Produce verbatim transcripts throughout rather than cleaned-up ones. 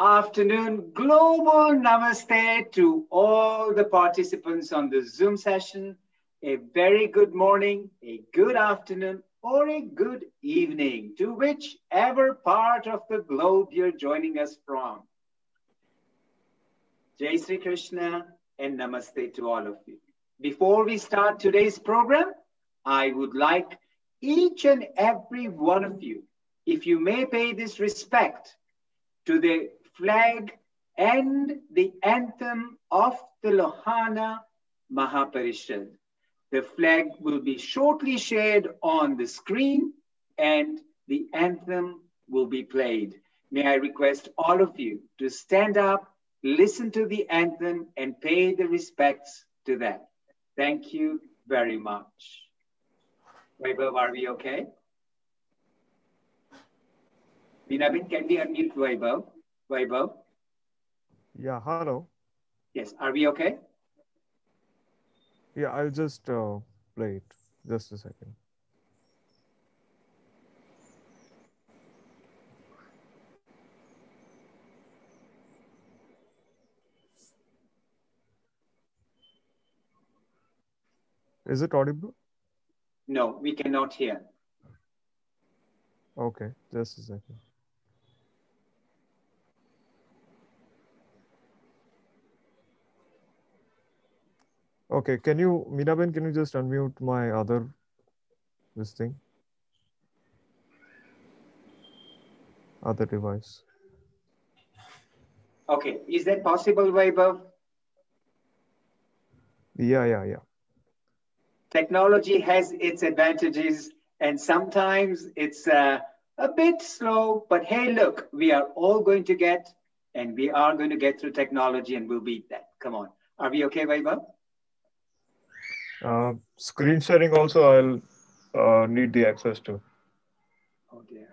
afternoon. Global namaste to all the participants on the Zoom session. A very good morning, a good afternoon, or a good evening to whichever part of the globe you're joining us from. Jai Sri Krishna and namaste to all of you. Before we start today's program, I would like each and every one of you, if you may pay this respect to the flag and the anthem of the Lohana Mahaparishad. The flag will be shortly shared on the screen and the anthem will be played. May I request all of you to stand up, listen to the anthem and pay the respects to that. Thank you very much. Vaibhav, are we okay? Vinabin, can we unmute Vaibhav? Vaibhav? Yeah, hello. Yes, are we okay? Yeah, I'll just uh, play it. Just a second. Is it audible? No, we cannot hear. Okay, just a second. Okay, can you, Meenaben, can you just unmute my other, this thing? Other device. Okay, is that possible, Vaibhav? Yeah, yeah, yeah. Technology has its advantages and sometimes it's uh, a bit slow, but hey, look, we are all going to get and we are going to get through technology and we'll beat that. Come on. Are we okay, Vaibhav? Uh, screen sharing also I'll uh, need the access to. Oh dear.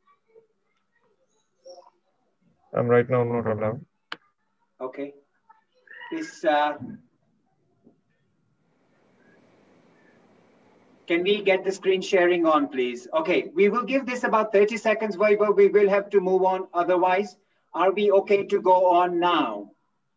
I'm right now not allowed. Okay. This, uh, can we get the screen sharing on, please? Okay, we will give this about thirty seconds, Vaibhav. We will have to move on. Otherwise, are we okay to go on now?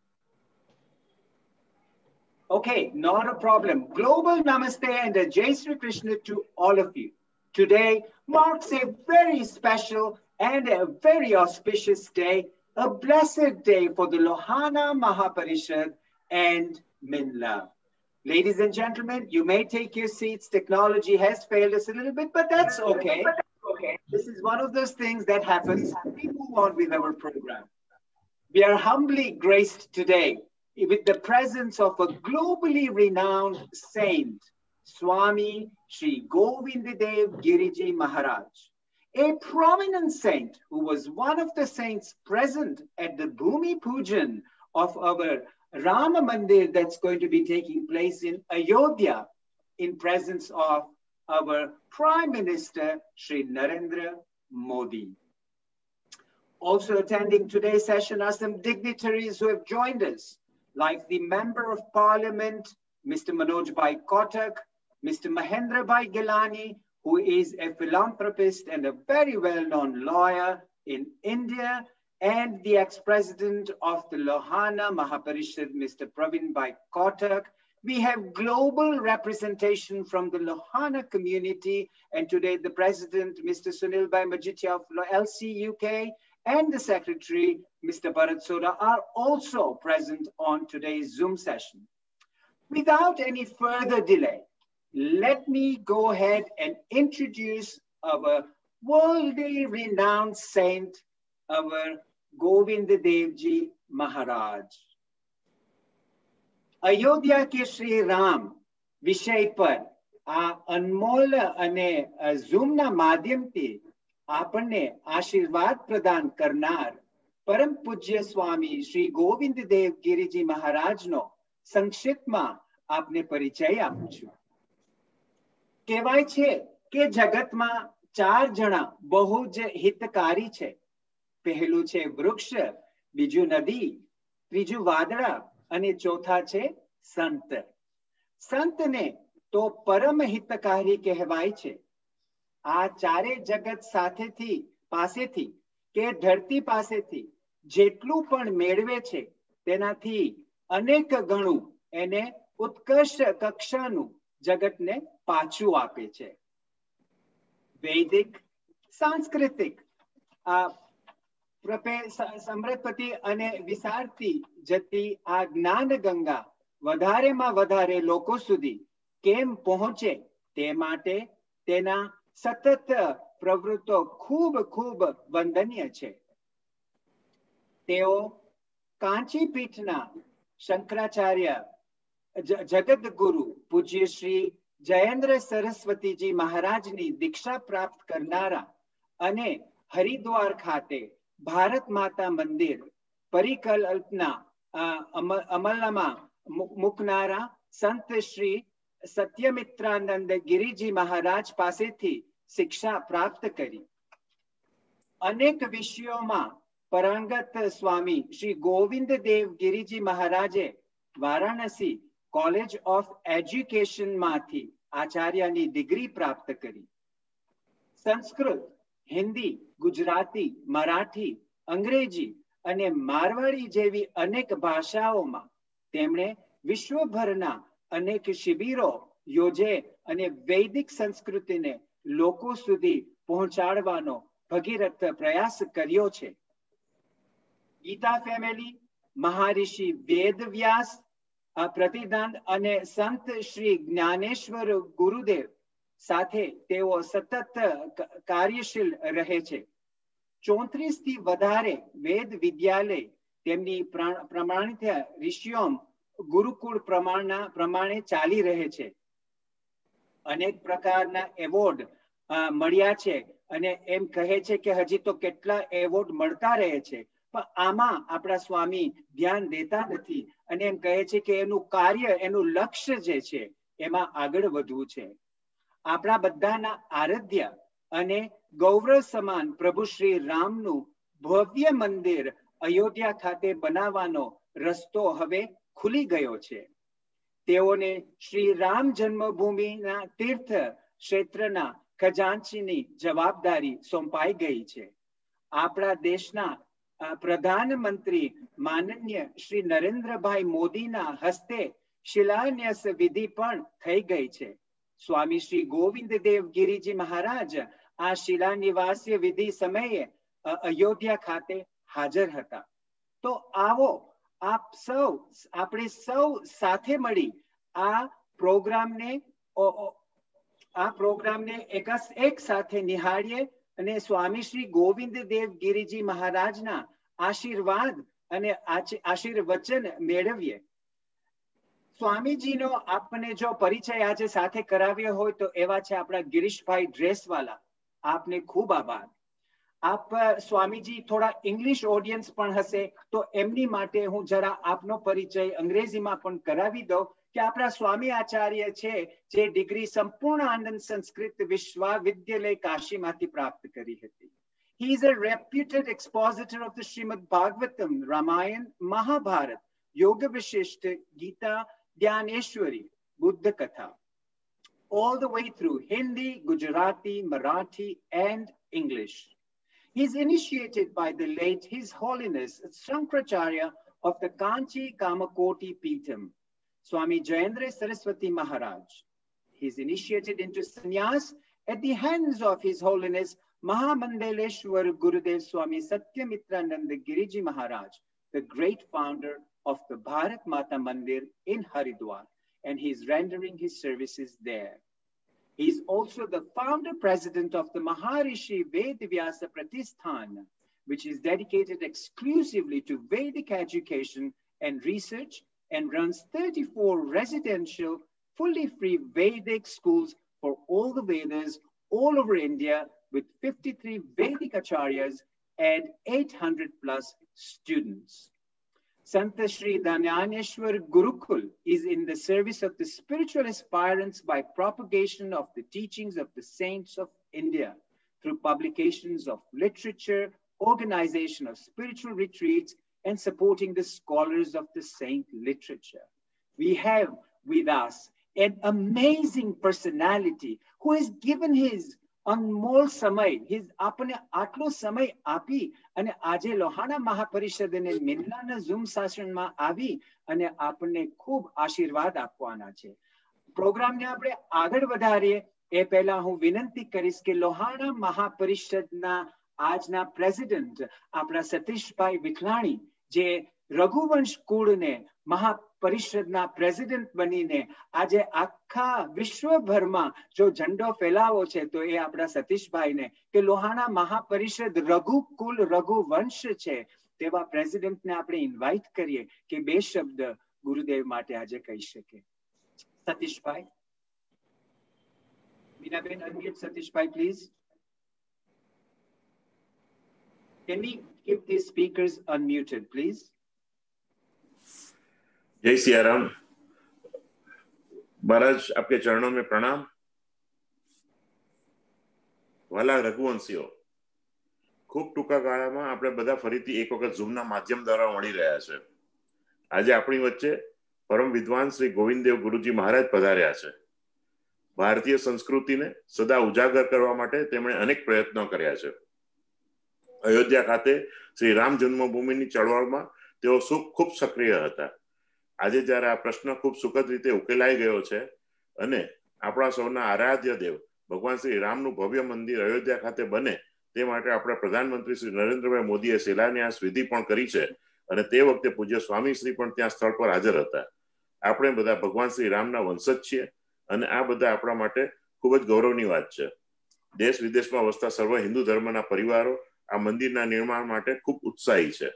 Okay, not a problem. Global Namaste and a Jai Sri Krishna to all of you. Today marks a very special and a very auspicious day, a blessed day for the Lohana Mahaparishad and Minla. Ladies and gentlemen, you may take your seats. Technology has failed us a little bit, but that's okay. Okay. This is one of those things that happens. We move on with our program. We are humbly graced today with the presence of a globally renowned saint, Swami Sri Govindadev Giriji Maharaj, a prominent saint who was one of the saints present at the Bhumi Pujan of our Rama Mandir that's going to be taking place in Ayodhya in presence of our Prime Minister Sri Narendra Modi. Also attending today's session are some dignitaries who have joined us, like the Member of Parliament, Mister Manoj Bhai Kotak, Mister Mahendra Bhai Gilani, who is a philanthropist and a very well-known lawyer in India, and the ex-president of the Lohana Mahaparishad, Mister Praveen Bhai Kotak. We have global representation from the Lohana community, and today the president, Mister Sunil Bhai Majitia of L C U K, and the secretary, Mister Bharat Soda, are also present on today's Zoom session. Without any further delay, let me go ahead and introduce our worldly renowned saint, our Govindadev Maharaj. Ayodhya ke Shri Ram વિષય પર આ અનમોલ અને ઝૂમના માધ્યમથી આપણને આશીર્વાદ પ્રદાન કરનાર પરમ પૂજ્ય સ્વામી શ્રી ગોવિંદદેવ ગિરિજી મહારાજનો સંક્ષિપ્તમાં આપને પરિચય આપું છું. કહેવાય છે કે જગતમાં ચાર જણા બહુ જ હિતકારી છે. પહેલું છે વૃક્ષ, બીજું નદી, ત્રીજું વાદળા અને ચોથા છે સંત. સંતને તો પરમ હિતકારી કહેવાય છે. આ ચારે જગત સાથેથી પાસેથી કે ધરતી પાસેથી જેટલું પણ મેળવે છે તેનાથી અનેક ગણું એને ઉત્કર્ષ કક્ષાનું જગતને પાછું આપે છે. વૈદિક સાંસ્કૃતિક આ સમૃદ્ધતિ અને વિસારતી જતી આ જ્ઞાન ગંગા વધારેમાં વધારે લોકો સુધી કેમ પહોંચે તે માટે તેના સતત પ્રવૃત્તો ખૂબ ખૂબ વંદનીય છે. તેઓ કાંચી પીઠના શંકરાચાર્ય જગતગુરુ પૂજ્ય શ્રી જયેન્દ્ર સરસ્વતીજી મહારાજની દીક્ષા પ્રાપ્ત કરનારા અને હરિદ્વાર ખાતે ભારત માતા મંદિર પરિકલ્પના અમલમાં મૂકનારા સંત શ્રી સત્યમિત્રાનંદ ગિરિજી મહારાજ પાસેથી શિક્ષા પ્રાપ્ત કરી. અનેક વિષયોમાં પરંગત સ્વામી શ્રી ગોવિંદ દેવ ગિરિજી મહારાજે વારાણસી કોલેજ ઓફ એજ્યુકેશનમાંથી આચાર્યની ડિગ્રી પ્રાપ્ત કરી. સંસ્કૃત, હિન્દી, ગુજરાતી, મરાઠી, અંગ્રેજી અને મારવાડી જેવી અનેક ભાષાઓમાં તેમણે વિશ્વભરના અનેક શિબિરો યોજે અને વૈદિક સંસ્કૃતિને લોકો સુધી પહોંચાડવાનો ભગીરથ પ્રયાસ કર્યો છે. ગીતા ફેમિલી, મહારિષિ વેદવ્યાસ, પ્રતિદાન અને સંત શ્રી જ્ઞાનેશ્વર ગુરુદેવ સાથે તેઓ સતત કાર્યશીલ રહે છે. ચોત્રીસ થી વધારે વેદ વિદ્યાલય તેમની પ્રમાણિત ઋષિઓ ગુરુકુળ પ્રમાણના પ્રમાણે ચાલી રહે છે. અનેક પ્રકારના એવોર્ડ મળ્યા છે અને એમ કહે છે કે હજી તો કેટલા એવોર્ડ મળતા રહે છે, પણ આમાં આપણા સ્વામી ધ્યાન દેતા નથી અને એમ કહે છે કે એનું કાર્ય, એનું લક્ષ્ય જે છે એમાં આગળ વધવું છે. આપણા બધાના આરાધ્ય અને ગૌરવ સમાન પ્રભુ શ્રી રામનું ભવ્ય મંદિર અયોધ્યા ખાતે બનાવવાનો રસ્તો હવે ખુલી ગયો છે. તેઓને શ્રી રામ જન્મભૂમિના તીર્થ ક્ષેત્રના ખજાનચીની જવાબદારી સોંપાઈ ગઈ છે. આપણા દેશના પ્રધાનમંત્રી માનનીય શ્રી નરેન્દ્રભાઈ મોદીના હસ્તે શિલાન્યાસ વિધિ પણ થઈ ગઈ છે. સ્વામી શ્રી ગોવિંદ દેવ ગિરિજી મહારાજ આ શિલાનિવાસ્ય વિધિ સમયે અયોધ્યા ખાતે હાજર હતા. તો આવો આપ સૌ આપણે સૌ સાથે મળી આ પ્રોગ્રામને આ પ્રોગ્રામને એક એક સાથે નિહાળીએ અને સ્વામી શ્રી ગોવિંદ દેવ ગિરિજી મહારાજના આશીર્વાદ અને આશીર્વચન મેળવીએ. સ્વામીજીનો આપને જો પરિચય આજે સાથે કરાવ્યો હોય તો એવા છે આપણા ગિરીશભાઈ ડ્રેસવાલા. આપને ખૂબ આભાર. આપ સ્વામીજી થોડા ઇંગ્લિશ ઓડિયન્સ પણ હશે તો એમની માટે હું જરા આપનો પરિચય અંગ્રેજીમાં પણ કરાવી દઉં કે આપણા સ્વામી આચાર્ય છે જે ડિગ્રી સંપૂર્ણ આનંદ સંસ્કૃત વિશ્વવિદ્યાલય કાશીમાંથી પ્રાપ્ત કરી હતી. He is a reputed expositor of the Srimad Bhagavatam, Ramayan, Mahabharat, Yoga Vishishta, Gita, Dhyaneshwari, Buddha Katha, all the way through Hindi, Gujarati, Marathi, and English. He is initiated by the late His Holiness Shankaracharya of the Kanchi Kamakoti Peetham, Swami Jayendra Saraswati Maharaj. He is initiated into sannyas at the hands of His Holiness Mahamandeleshwar Gurudev Swami Satyamitrananda Giriji Maharaj, the great founder of the Bharat Mata Mandir in Haridwar, and he is rendering his services there. He is also the founder president of the Maharishi Vedavyasa Pratisthana, which is dedicated exclusively to Vedic education and research and runs thirty-four residential, fully free Vedic schools for all the Vedas all over India with fifty-three Vedic acharyas and eight hundred plus students. Sant Shri Dhyaneshwar Gurukul is in the service of the spiritual aspirants by propagation of the teachings of the saints of India through publications of literature, organization of spiritual retreats, and supporting the scholars of the saint literature. We have with us an amazing personality who has given his અનમોલ સમય his આપણને આટલો સમય આપી અને આજે લોહાણા મહાપરિષદ અને મિલના zoom સેશનમાં આવી અને આપણને ખૂબ આશીર્વાદ આપવાના છે. પ્રોગ્રામને આપણે આગળ વધારીએ એ પહેલા હું વિનંતી કરીશ કે લોહાણા મહાપરિષદના આજના પ્રેસિડેન્ટ આપણા સતીશભાઈ વિખલાણી જે રઘુવંશ કુળને મહાપરિષદના પ્રેસિડેન્ટ બનીને આજે આખા વિશ્વભરમાં જો ઝંડો ફેલાવો છે તો એ આપણા સતીશભાઈને કે લોહાણા મહાપરિષદ રઘુકુલ રઘુવંશ છે તેવા પ્રેસિડેન્ટને આપણે ઇન્વાઇટ કરીએ કે બે શબ્દ ગુરુદેવ માટે આજે કહી શકે. Satishbhai. Minaben, unmute Satishbhai, please. Can we keep these speakers unmuted, please? जय सियाराम महाराज, आपके चरणों में प्रणाम. वाला रघुवंशीओ, खूब टूंका गाळामां આપણે બધા ફરીથી એક વખત ઝૂમના માધ્યમ દ્વારા મળી રહ્યા છે. આજે આપણી વચ્ચે પરમ વિદ્વાન શ્રી ગોવિંદદેવ ગુરુજી મહારાજ પધાર્યા છે. ભારતીય સંસ્કૃતિને સદા ઉજાગર કરવા માટે તેમણે અનેક પ્રયત્નો કર્યા છે. અયોધ્યા ખાતે શ્રી રામ જન્મભૂમિની ચળવળમાં તેઓ ખૂબ સક્રિય હતા. આજે જ્યારે આ પ્રશ્ન ખૂબ સુખદ રીતે ઉકેલાઈ ગયો છે અને આપણા સૌના આરાધ્ય દેવ ભગવાન શ્રી રામનું ભવ્ય મંદિર અયોધ્યા ખાતે બને તે માટે આપણા પ્રધાનમંત્રી શ્રી નરેન્દ્રભાઈ મોદીએ શિલાન્યાસ વિધિ પણ કરી છે અને તે વખતે પૂજ્ય સ્વામી શ્રી પણ ત્યાં સ્થળ પર હાજર હતા. આપણે બધા ભગવાન શ્રી રામના વંશજ છીએ અને આ બધા આપણા માટે ખૂબ જ ગૌરવની વાત છે. દેશ વિદેશમાં વસતા સર્વ હિન્દુ ધર્મના પરિવારો આ મંદિરના નિર્માણ માટે ખૂબ ઉત્સાહી છે.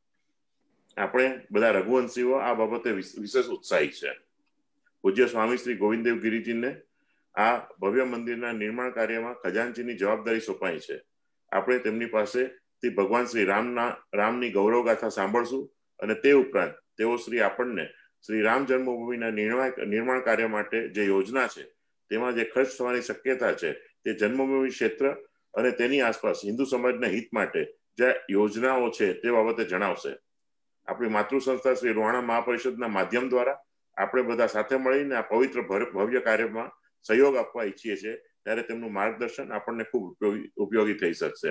આપણે બધા રઘુવંશીઓ આ બાબતે વિશેષ ઉત્સાહી છે. પૂજ્ય સ્વામી શ્રી ગોવિંદદેવ ગિરિજીને આ ભવ્ય મંદિરના નિર્માણ કાર્યમાં ખજાનચીની જવાબદારી સોંપાઈ છે. આપણે તેમની પાસેથી ભગવાન શ્રી રામના રામની ગૌરવ ગાથા સાંભળશું અને તે ઉપરાંત તેઓ શ્રી આપણને શ્રી રામ જન્મભૂમિના નિર્માણ કાર્ય માટે જે યોજના છે તેમાં જે ખર્ચ થવાની શક્યતા છે તે જન્મભૂમિ ક્ષેત્ર અને તેની આસપાસ હિન્દુ સમાજના હિત માટે જે યોજનાઓ છે તે બાબતે જણાવશે. આપણી માતૃ સંસ્થા શ્રી લોહાણા મહાપરિષદના માધ્યમ દ્વારા આપણે બધા સાથે મળીને આ પવિત્ર ભવ્ય કાર્યમાં સહયોગ આપવા ઈચ્છીએ છીએ ત્યારે તેમનું માર્ગદર્શન આપણને ખૂબ ઉપયોગી ઉપયોગી થઈ શકશે.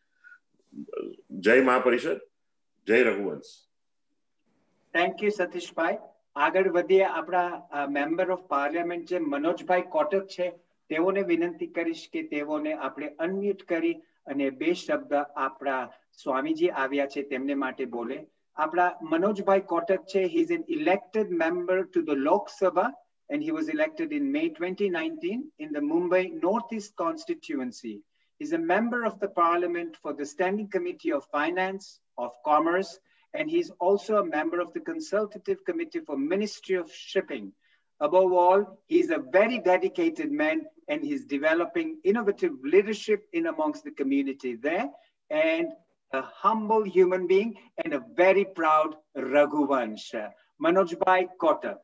જય મહાપરિષદ, જય રઘુવંશ. Thank you Satishbhai. આગળ વધીએ. આપણા મેમ્બર ઓફ પાર્લામેન્ટ જે મનોજભાઈ કોટક છે તેઓને વિનંતી કરીશ કે તેઓને આપણે અનમ્યુટ કરી અને બે શબ્દ આપણા સ્વામીજી આવ્યા છે તેમને માટે બોલે. આપણા મનોજભાઈ કોટક છે, he is an elected member to the Lok Sabha and he was elected in May twenty nineteen in the Mumbai Northeast constituency. He is a member of the parliament for the Standing Committee of Finance, of Commerce, and he is also a member of the Consultative Committee for Ministry of Shipping. Above all, he is a very dedicated man and he is developing innovative leadership in amongst the community there, and a humble human being and a very proud Raghuvansh. Manojbhai Kotak.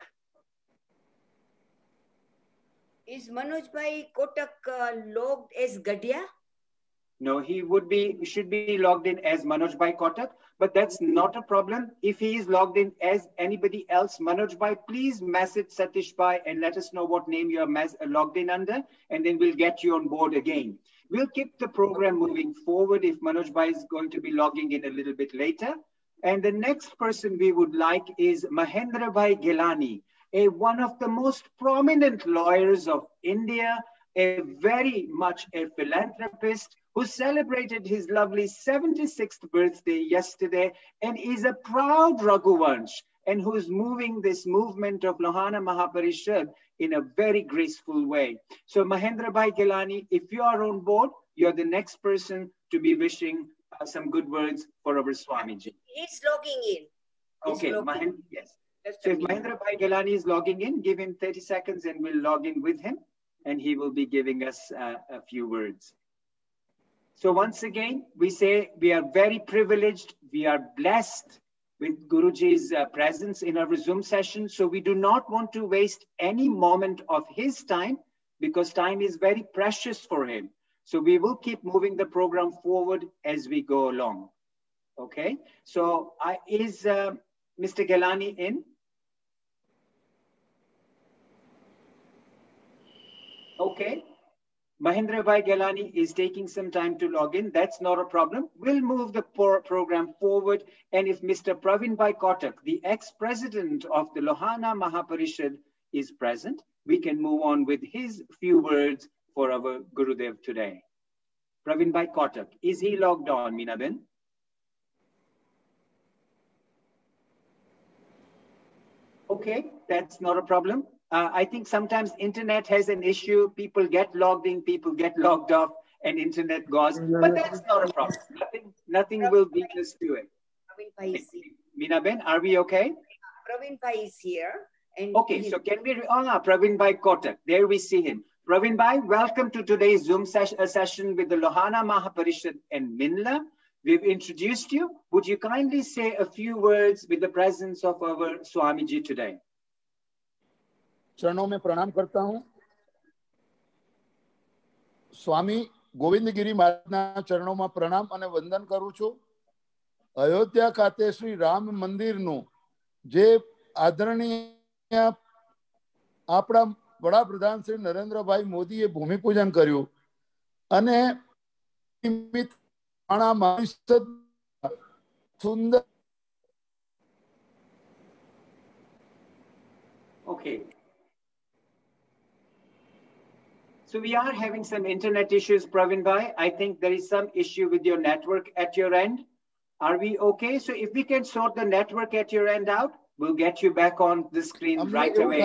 Is Manojbhai Kotak uh, logged as Gadia? No, he would be, should be logged in as Manojbhai Kotak, but that's not a problem. If he is logged in as anybody else, Manojbhai, please message Satishbhai and let us know what name you are logged in under, and then we'll get you on board again. We'll keep the program moving forward if Manojbhai is going to be logging in a little bit later. And the next person we would like is Mahendrabhai Gilani, a one of the most prominent lawyers of India, a very much a philanthropist who celebrated his lovely seventy-sixth birthday yesterday and is a proud Raghuvansh and who is moving this movement of Lohana Mahaparishad in a very graceful way. So Mahendrabhai Gilani, if you are on board, you're the next person to be wishing uh, some good words for our Swamiji. He's logging in. He's Okay, logging. Mahen yes. Just So a if minute. Mahendrabhai Gilani is logging in, give him thirty seconds and we'll log in with him and he will be giving us uh, a few words. So once again, we say we are very privileged, we are blessed with Guruji's uh, presence in our Zoom session. So we do not want to waste any moment of his time because time is very precious for him. So we will keep moving the program forward as we go along. Okay, so uh, is uh, Mister Gilani in? Okay. Mahendra Bhai Gelani is taking some time to log in. That's not a problem. We'll move the program forward. And if Mister Praveen Bhai Kotak, the ex-president of the Lohana Mahaparishad, is present, we can move on with his few words for our Gurudev today. Praveen Bhai Kotak, is he logged on, Meenaben? Okay, that's not a problem. Uh, I think sometimes internet has an issue. People get logged in, people get logged off, and internet goes. But that's not a problem. Nothing, nothing will beat us to it. Praveen Bhai is here. Meenaben, are we okay? Praveen Bhai is here. And okay, so can we, oh, Praveen Bhai Kotak, there we see him. Praveen Bhai, welcome to today's Zoom ses uh, session with the Lohana Mahaparishad and Minla. We've introduced you. Would you kindly say a few words with the presence of our Swamiji today? चरणों में प्रणाम करता हूं। स्वामी गोविंदगिरी महाराजના ચરણોમાં પ્રણામ અને વંદન કરું છું। અયોધ્યા ખાતે શ્રી રામ મંદિરનું જે આદરણીય આપણા વડાપ્રધાન શ્રી નરેન્દ્રભાઈ મોદીએ ભૂમિપૂજન કર્યું અને નિમિત્ત આણા માણસ સુંદર Okay. So we are having some internet issues, Praveen Bhai. I think there is some issue with your network at your end. Are we okay? So if we can sort the network at your end out, we'll get you back on the screen right away.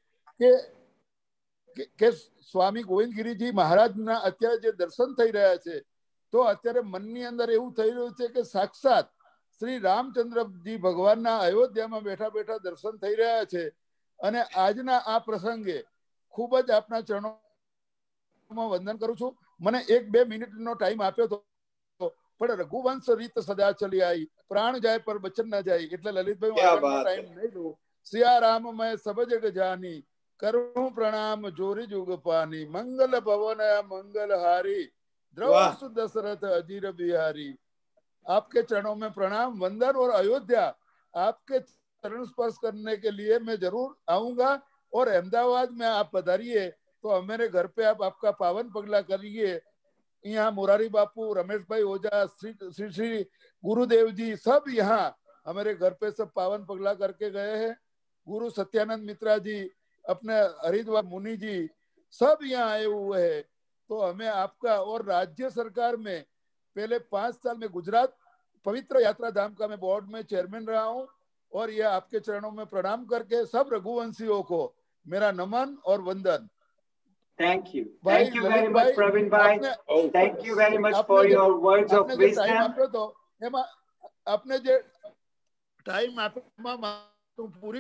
કે સ્વામી ગોવિંદગીરીજી મહારાજના અત્યારે જે દર્શન થઈ રહ્યા છે તો અત્યારે મનની અંદર એવું થઈ રહ્યું છે કે સાક્ષાત શ્રી રામચંદ્રજી ભગવાનના અયોધ્યામાં બેઠા બેઠા દર્શન થઈ રહ્યા છે અને આજના આ પ્રસંગે ખૂબ જ આપના ચરણોમાં વંદન કરું છું। મને એક બે મિનિટનો ટાઈમ આપ્યો તો પણ રઘુવંશ રીત સદા ચલી આવી, પ્રાણ જાય પર બચન ન જાય, એટલે લલિતભાઈ હું આગળનો ટાઈમ નહીં દઉં। સિયા રામ મેં સબ જગ જાની, करूं प्रणाम जोरी जुग पानी, मंगल भवन मंगल हारी, द्रौपदी दशरथ अजीर बिहारी। आपके चरणों में प्रणाम वंदन और अयोध्या आपके चरण स्पर्श करने के लिए मैं जरूर आऊंगा और अहमदाबाद में आप पधारिए तो मेरे घर पे आप आपका पावन पगला करिए। यहाँ मुरारी बापू, रमेश भाई ओझा, श्री श्री श्री गुरुदेव जी सब यहाँ हमारे घर पे सब पावन पगला करके गए हैं। गुरु सत्यानंद मित्रा जी, अपने हरिद्वार मुनि जी सब यहाँ आए हुए हैं। तो हमें आपका और राज्य सरकार में पहले पांच साल में गुजरात पवित्र यात्रा धाम का मैं बोर्ड में चेयरमैन रहा हूँ और यह आपके चरणों में प्रणाम करके सब रघुवंशियों को मेरा नमन और वंदन। Thank you. Thank you very much, Praveen Bhai. Thank you very much for your words of wisdom. आपने जो टाइम आपने पूरी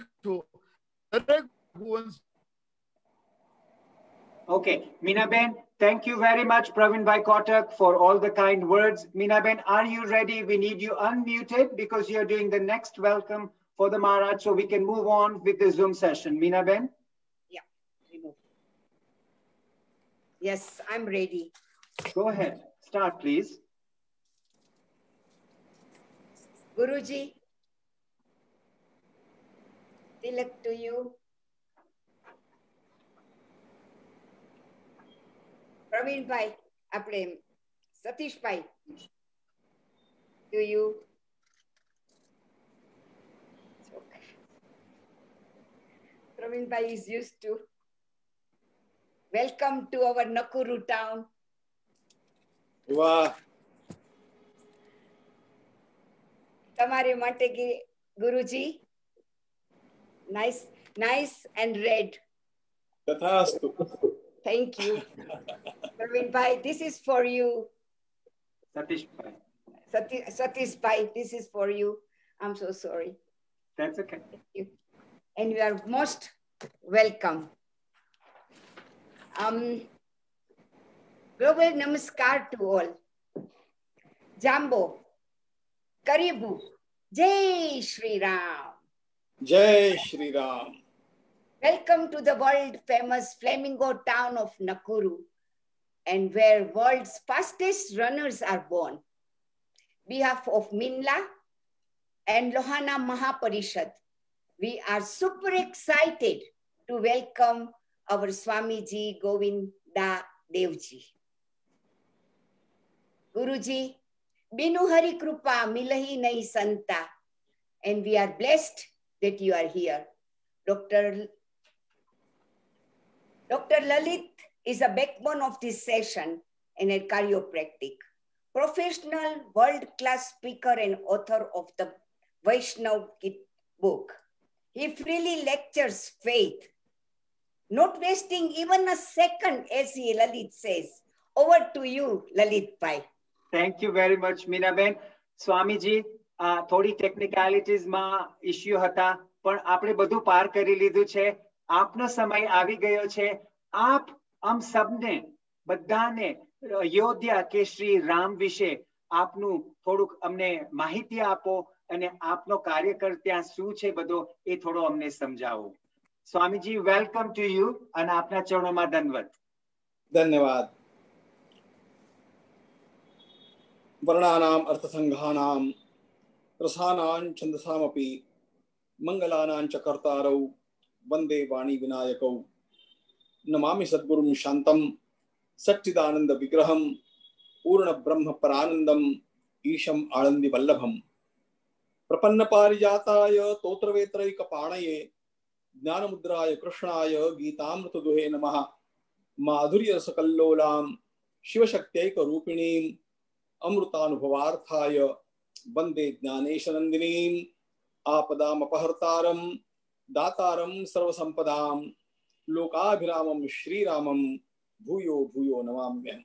Okay, Meenaben, thank you very much, Praveen Bhai Kotak, for all the kind words. Meenaben, are you ready? We need you unmuted because you're doing the next welcome for the Maharaj, so we can move on with the Zoom session. Meenaben? Yeah, remove. Yes, I'm ready. Go ahead. Start, please. Guruji, tilak to you. Praveen Bhai, આપણે સતીશ ભાઈ, to you. Okay. Praveen Bhai is used to. Welcome to our Nakuru town. Wow. તમારે માટે ગુરુજી, nice, nice and red. તથાસ્તુ. Thank you. Praveen Bhai, this is for you. Satish Bhai. Sati, Satish Bhai, this is for you. I'm so sorry. That's okay. Thank you. And you are most welcome. Um, global namaskar to all. Jambo, Karibu, Jai Shri Ram. Jai Shri Ram. Welcome to the world famous flamingo town of Nakuru, and where world's fastest runners are born. On behalf of Minla and Lohana Mahaparishad, we are super excited to welcome our Swamiji Govinda Devji. गुरुजी, बिनु हरि कृपा मिलही नहीं संता, and we are blessed that you are here. Doctor Doctor Lalit is a backbone of this session and a chiropractic, professional world-class speaker and author of the Vaishnav book. He freely lectures faith, not wasting even a second, as he Lalit says. Over to you, Lalit Bhai. Thank you very much, Meenaben. Swamiji, uh, થોડી ટેકનિકાલિટીઝ માં issue હતા, પણ આપણે બધું પાર કરી લીધું છે. આપનો સમય આવી ગયો છે. આપ આમ સબને બધાને અયોધ્યા કે શ્રી રામ વિશે આપનું થોડુંક અમને માહિતી આપો અને આપનો કાર્યકર ત્યાં શું છે બધો એ થોડો અમને સમજાવો. સ્વામીજી, વેલકમ ટુ યુ અને આપના ચરણોમાં દંડવત. धन्यवाद. वर्णानाम अर्थसंघानाम रसानां छंदसामपि मंगलानां च कर्तारौ वंदे वाणी विनायकौ. नमामि सद्गुरुं शांतं सच्चिदानंद विग्रहं पूर्ण ब्रह्म परानंदम ईशम आनंदी वल्लभम. प्रपन्न पारिजाताय तोत्रवेत्रैकपाणये ज्ञानमुद्राय कृष्णाय गीतामृत दुहे नमः. माधुर्य सकल्लोलां शिवशक्त्यैक रूपिणीं अमृतानुभवार्थाय वंदे ज्ञानेशनंदिनीं. आपदामपहर्तारं दातारं सर्वसंपदां लोकाभिरामं श्रीरामं भूयो भूयो नमाम्यहम्.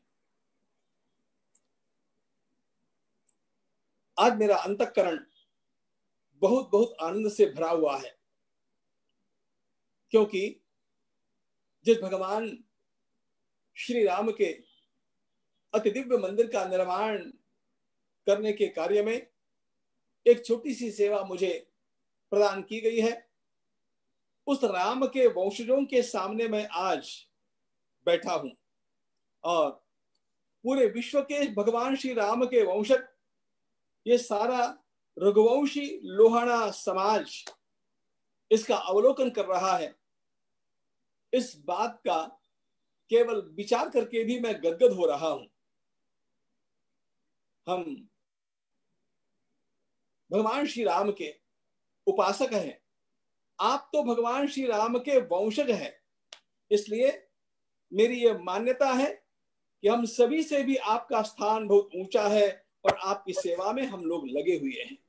आज मेरा अंतःकरण बहुत बहुत आनंद से भरा हुआ है, क्योंकि जिस भगवान श्री राम के अति दिव्य मंदिर का निर्माण करने के कार्य में एक छोटी सी सेवा मुझे प्रदान की गई है, उस राम के वंशजों के सामने मैं आज बैठा हूं और पूरे विश्व के भगवान श्री राम के वंशज, ये सारा रघुवंशी लोहाना समाज इसका अवलोकन कर रहा है। इस बात का केवल विचार करके भी मैं गदगद हो रहा हूं। हम भगवान श्री राम के उपासक हैं, आप तो भगवान श्री राम के वंशज हैं, इसलिए मेरी यह मान्यता है कि हम सभी से भी आपका स्थान बहुत ऊंचा है और आपकी सेवा में हम लोग लगे हुए हैं।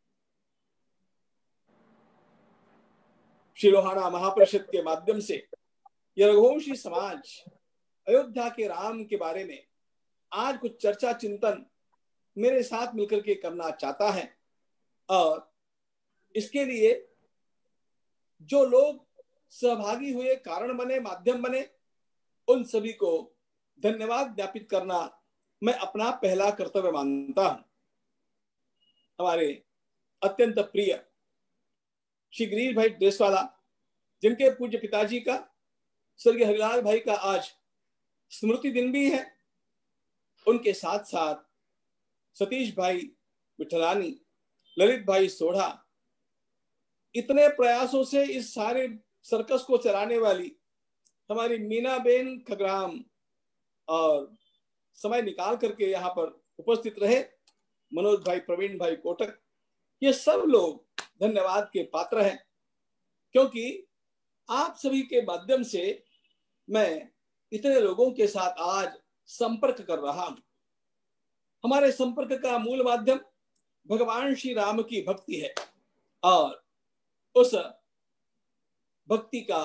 श्री लोहाना महापरिषद के माध्यम से यह रघुवंशी समाज अयोध्या के राम के बारे में आज कुछ चर्चा चिंतन मेरे साथ मिलकर के करना चाहता है, और इसके लिए जो लोग सहभागी हुए, कारण बने, माध्यम बने, उन सभी को धन्यवाद ज्ञापित करना मैं अपना पहला कर्तव्य मानता हूं। हमारे अत्यंत प्रिय श्री गिरीश भाई ड्रेसवाला, जिनके पूज्य पिताजी का स्वर्गीय हरिलाल भाई का आज स्मृति दिन भी है, उनके साथ साथ सतीश भाई विठलानी, ललित भाई सोढ़ा, इतने प्रयासों से इस सारे सर्कस को चलाने वाली हमारी मीना बेन खग्राम और समय निकाल करके यहाँ पर उपस्थित रहे मनोज भाई, प्रवीण भाई कोटक, ये सब लोग धन्यवाद के पात्र हैं, क्योंकि आप सभी के माध्यम से मैं इतने लोगों के साथ आज संपर्क कर रहा हूं। हमारे संपर्क का मूल माध्यम भगवान श्री राम की भक्ति है, और उस भक्ति का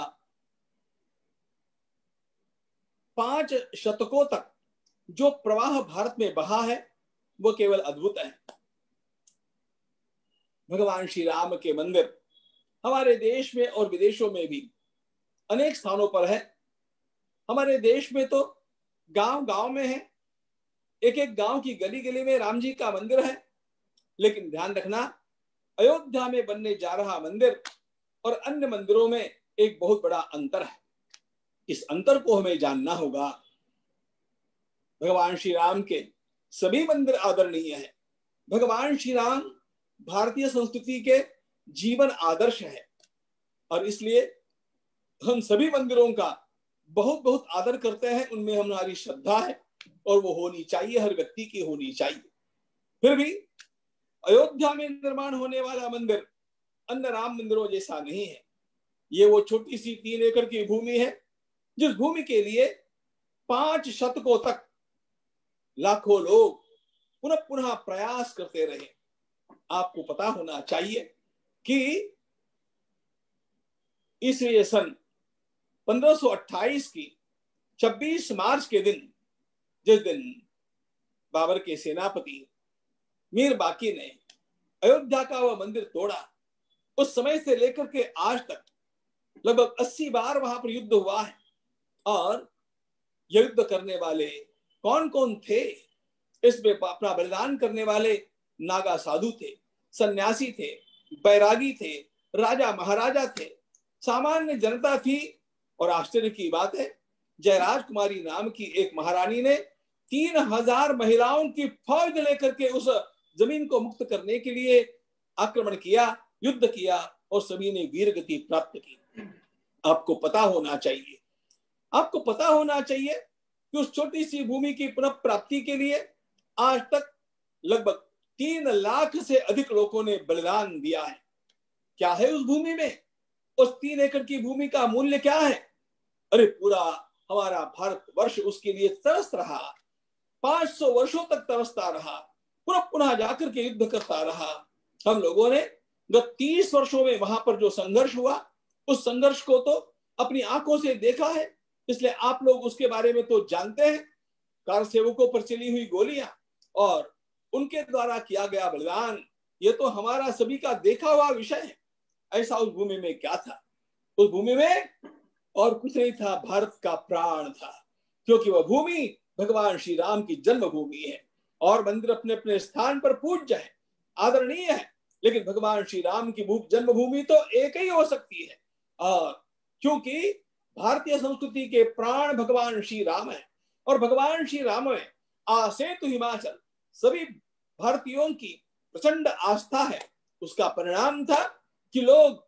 पांच शतकों तक जो प्रवाह भारत में बहा है वो केवल अद्भुत है। भगवान श्री राम के मंदिर हमारे देश में और विदेशों में भी अनेक स्थानों पर है। हमारे देश में तो गांव गांव में है, एक एक गांव की गली गली में राम जी का मंदिर है, लेकिन ध्यान रखना, अयोध्या में बनने जा रहा मंदिर और अन्य मंदिरों में एक बहुत बड़ा अंतर है। इस अंतर को हमें जानना होगा। भगवान श्री राम के सभी मंदिर आदरणीय है। भगवान श्री राम भारतीय संस्कृति के जीवन आदर्श है, और इसलिए हम सभी मंदिरों का बहुत बहुत आदर करते हैं, उनमें हमारी श्रद्धा है और वो होनी चाहिए, हर व्यक्ति की होनी चाहिए। फिर भी अयोध्या में निर्माण होने वाला मंदिर अन्य राम मंदिरों जैसा नहीं है। ये वो छोटी सी तीन एकड़ की भूमि है जिस भूमि के लिए पांच शतकों तक लाखों लोग पुनः पुनः प्रयास करते रहे। आपको पता होना चाहिए कि ईस्वी सन पंद्रह सौ अट्ठाईस की छब्बीस मार्च के दिन, जिस दिन बाबर के सेनापति मीर बाकी ने अयोध्या का वह मंदिर तोड़ा, उस समय से लेकर के आज तक लगभग अस्सी बार वहां पर युद्ध हुआ है। और युद्ध करने वाले कौन कौन थे? इसमें अपना बलिदान करने वाले नागा साधु थे, सन्यासी थे, बैरागी थे, राजा महाराजा थे, सामान्य जनता थी। और आश्चर्य की बात है, जयराज कुमारी नाम की एक महारानी ने तीन हजार महिलाओं की फौज लेकर के उस जमीन को मुक्त करने के लिए आक्रमण किया, युद्ध किया और सभी ने वीरगति प्राप्त की। आपको पता होना चाहिए, आपको पता होना चाहिए कि उस छोटी सी भूमि की पुनः प्राप्ति के लिए आज तक लगभग तीन लाख से अधिक लोगों ने बलिदान दिया है। क्या है उस भूमि में? उस तीन एकड़ की भूमि का मूल्य क्या है? अरे पूरा हमारा भारत वर्ष उसके लिए तरस रहा, पांच सौ वर्षों तक तरसता रहा, पुनः पुनः जाकर के युद्ध करता रहा। हम लोगों ने गत तीस वर्षों में वहां पर जो संघर्ष हुआ, उस संघर्ष को तो अपनी आंखों से देखा है, इसलिए आप लोग उसके बारे में तो जानते हैं। कार सेवकों पर चली हुई गोलियां और उनके द्वारा किया गया बलिदान, ये तो हमारा सभी का देखा हुआ विषय है। ऐसा उस भूमि में क्या था? उस भूमि में और कुछ नहीं था, भारत का प्राण था, क्योंकि वह भूमि भगवान श्री राम की जन्मभूमि है। और मंदिर अपने अपने स्थान पर पूज्य है, आदरणीय है, लेकिन भगवान श्री राम की जन्मभूमि तो एक ही हो सकती है। और क्योंकि भारतीय संस्कृति के प्राण भगवान श्री राम है और भगवान श्री राम में आसेतु हिमाचल सभी भारतीयों की प्रचंड आस्था है, उसका परिणाम था कि लोग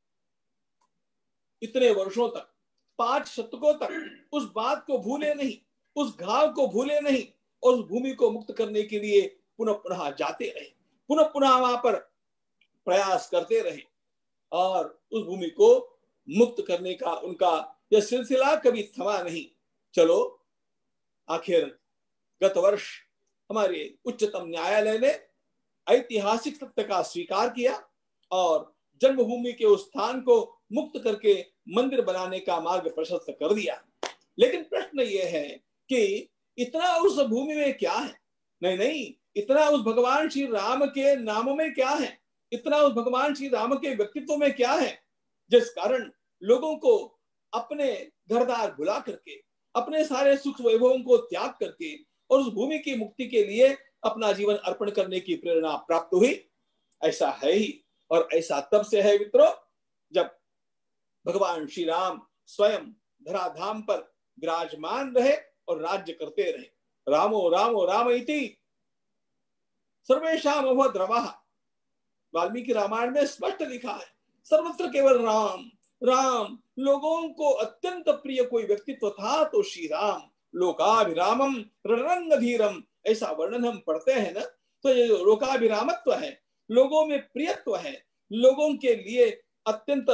इतने वर्षों तक, पांच शतकों तक उस बात को भूले नहीं, उस घाव को भूले नहीं और उस भूमि को मुक्त करने के लिए पुनः पुनः जाते रहे, पुनः पुनः वहां पर प्रयास करते रहे और उस भूमि को मुक्त करने का उनका यह सिलसिला कभी थमा नहीं। चलो, आखिर गत वर्ष हमारे उच्चतम न्यायालय ने ऐतिहासिक सत्य का स्वीकार किया और जन्मभूमि के उस स्थान को मुक्त करके मंदिर बनाने का मार्ग प्रशस्त कर दिया। लेकिन प्रश्न यह है कि इतना उस भूमि में क्या है? नहीं नहीं, इतना उस भगवान श्री राम के नाम में क्या है? इतना उस भगवान श्री राम के व्यक्तित्व में क्या है, जिस कारण लोगों को अपने घरदार भुला करके, अपने सारे सुख वैभवों को त्याग करके और उस भूमि की मुक्ति के लिए अपना जीवन अर्पण करने की प्रेरणा प्राप्त हुई? ऐसा है ही। और ऐसा तब से है मित्रों, जब भगवान श्री राम स्वयं धराधाम पर विराजमान रहे और राज्य करते रहे। रामो रामो राम इति सर्वेषाम अभवत् रवः। वाल्मीकि रामायण में स्पष्ट लिखा है, सर्वत्र केवल राम राम। लोगों को अत्यंत प्रिय कोई व्यक्तित्व था तो श्री राम। लोकाभिरामम रणरंगधीरम, ऐसा वर्णन हम पढ़ते हैं ना। तो ये लोकाभिरामत्व है, लोगों में प्रियत्व है, लोगों के लिए अत्यंत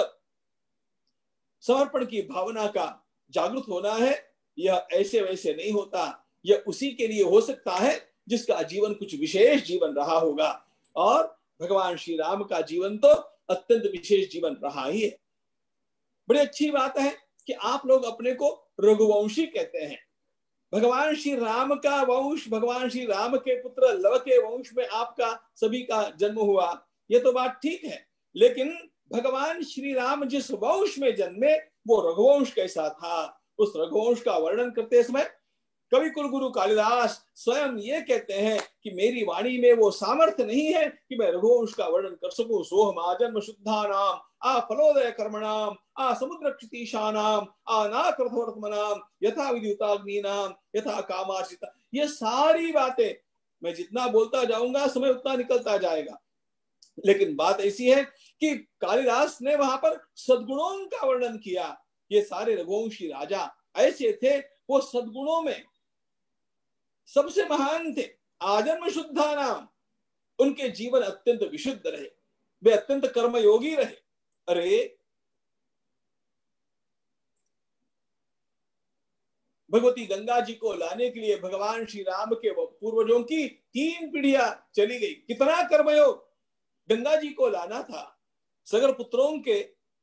समर्पण की भावना का जागृत होना है। यह ऐसे वैसे नहीं होता, यह उसी के लिए हो सकता है जिसका जीवन कुछ विशेष जीवन रहा होगा। और भगवान श्री राम का जीवन तो अत्यंत विशेष जीवन रहा ही है। बड़ी अच्छी बात है कि आप लोग अपने को रघुवंशी कहते हैं। भगवान श्री राम का वंश, भगवान श्री राम के पुत्र लव के वंश में आपका सभी का जन्म हुआ, ये तो बात ठीक है। लेकिन भगवान श्री राम जिस वंश में जन्मे वो रघुवंश कैसा था, उस रघुवंश का वर्णन करते समय कवि कुलगुरु कालिदास स्वयं ये कहते हैं कि मेरी वाणी में वो सामर्थ्य नहीं है कि मैं रघुवंश का वर्णन कर सकूं। सोहम आजन्म शुद्धानाम आ फलोदय कर्मणाम आ समुद्र क्षितीशानाम आ नाकृतवर्तमनाम यथा विद्युताग्निनाम यथा कामार्चिता। ये सारी बातें मैं जितना बोलता जाऊंगा समय उतना निकलता जाएगा। लेकिन बात ऐसी है कि कालिदास ने वहां पर सद्गुणों का वर्णन किया। ये सारे रघुवंशी राजा ऐसे थे, वो सद्गुणों में सबसे महान थे, आजन्म शुद्धा नाम। उनके जीवन अत्यंत विशुद्ध रहे, वे अत्यंत कर्मयोगी रहे। अरे भगवती गंगा जी को लाने के लिए भगवान श्री राम के पूर्वजों की तीन पीढ़ियां चली गई। कितना कर्मयोग! गंगा जी को लाना था, सगर पुत्रों के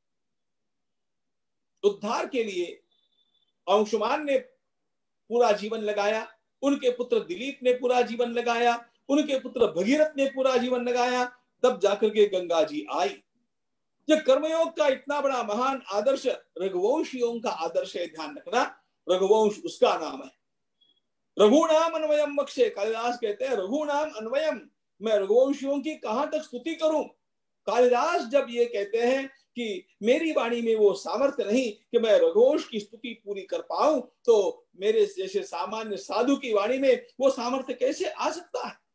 उद्धार के लिए अंशुमान ने पूरा जीवन लगाया, उनके पुत्र दिलीप ने पूरा जीवन लगाया, उनके पुत्र भगीरथ ने पूरा जीवन लगाया, तब जाकर के गंगा जी आई। ये कर्मयोग का इतना बड़ा महान आदर्श रघुवंशियों का आदर्श है, ध्यान रखना। रघुवंश उसका नाम है। रघुनाम अन्वयम मक्षे, कालिदास कहते हैं रघुनाम अन्वयम, मैं रघुवंशियों की कहां तक स्तुति करूं। कालिदास जब ये कहते हैं कि मेरी वाणी में वो सामर्थ्य नहीं कि मैं रघुवंश की स्तुति पूरी कर पाऊं, तो मेरे जैसे सामान्य साधु की वाणी में वो सामर्थ्य कैसे आ सकता है।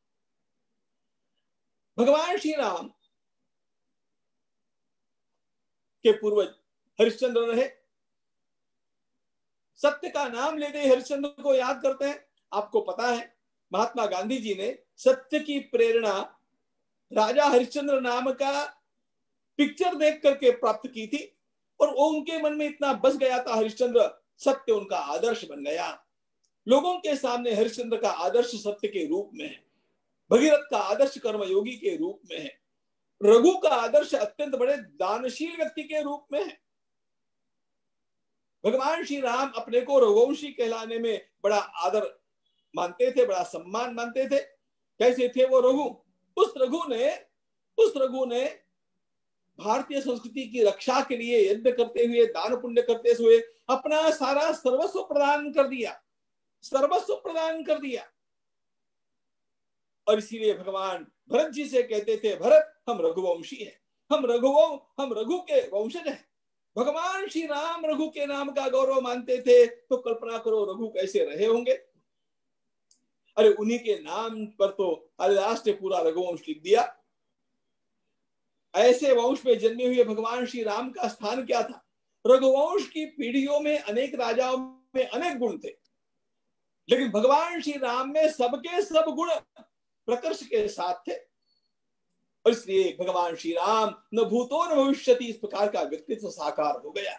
भगवान श्री राम के पूर्वज हरिश्चंद्र रहे। सत्य का नाम लेते ही हरिश्चंद्र को याद करते हैं। आपको पता है महात्मा गांधी जी ने सत्य की प्रेरणा राजा हरिश्चंद्र नाम का पिक्चर देख करके प्राप्त की थी, और वो उनके मन में इतना बस गया था हरिश्चंद्र, सत्य उनका आदर्श बन गया। लोगों के सामने हरिश्चंद्र का आदर्श सत्य के रूप में है, भगीरथ का आदर्श कर्मयोगी के रूप में है, रघु का आदर्श अत्यंत बड़े दानशील व्यक्ति के रूप में है। भगवान श्री राम अपने को रघुवंशी कहलाने में बड़ा आदर मानते थे, बड़ा सम्मान मानते थे। कैसे थे वो रघु? उस रघु ने उस रघु ने भारतीय संस्कृति की रक्षा के लिए यज्ञ करते हुए, दान पुण्य करते हुए अपना सारा सर्वस्व प्रदान कर दिया, सर्वस्व प्रदान कर दिया। और इसीलिए भगवान भरत जी से कहते थे, भरत हम रघुवंशी हैं, हम रघुवं हम रघु के वंशज हैं। भगवान श्री राम रघु के नाम का गौरव मानते थे, तो कल्पना करो रघु कैसे रहे होंगे। अरे उन्हीं के नाम पर तो कालिदास ने पूरा रघुवंश लिख दिया। ऐसे वंश में जन्मे हुए भगवान श्री राम का स्थान क्या था? रघुवंश की पीढ़ियों में अनेक राजाओं में अनेक गुण थे, लेकिन भगवान श्री राम में सबके सब गुण प्रकर्ष के साथ थे। और इसलिए भगवान श्री राम न भूतो न भविष्यति, इस प्रकार का व्यक्तित्व साकार हो गया।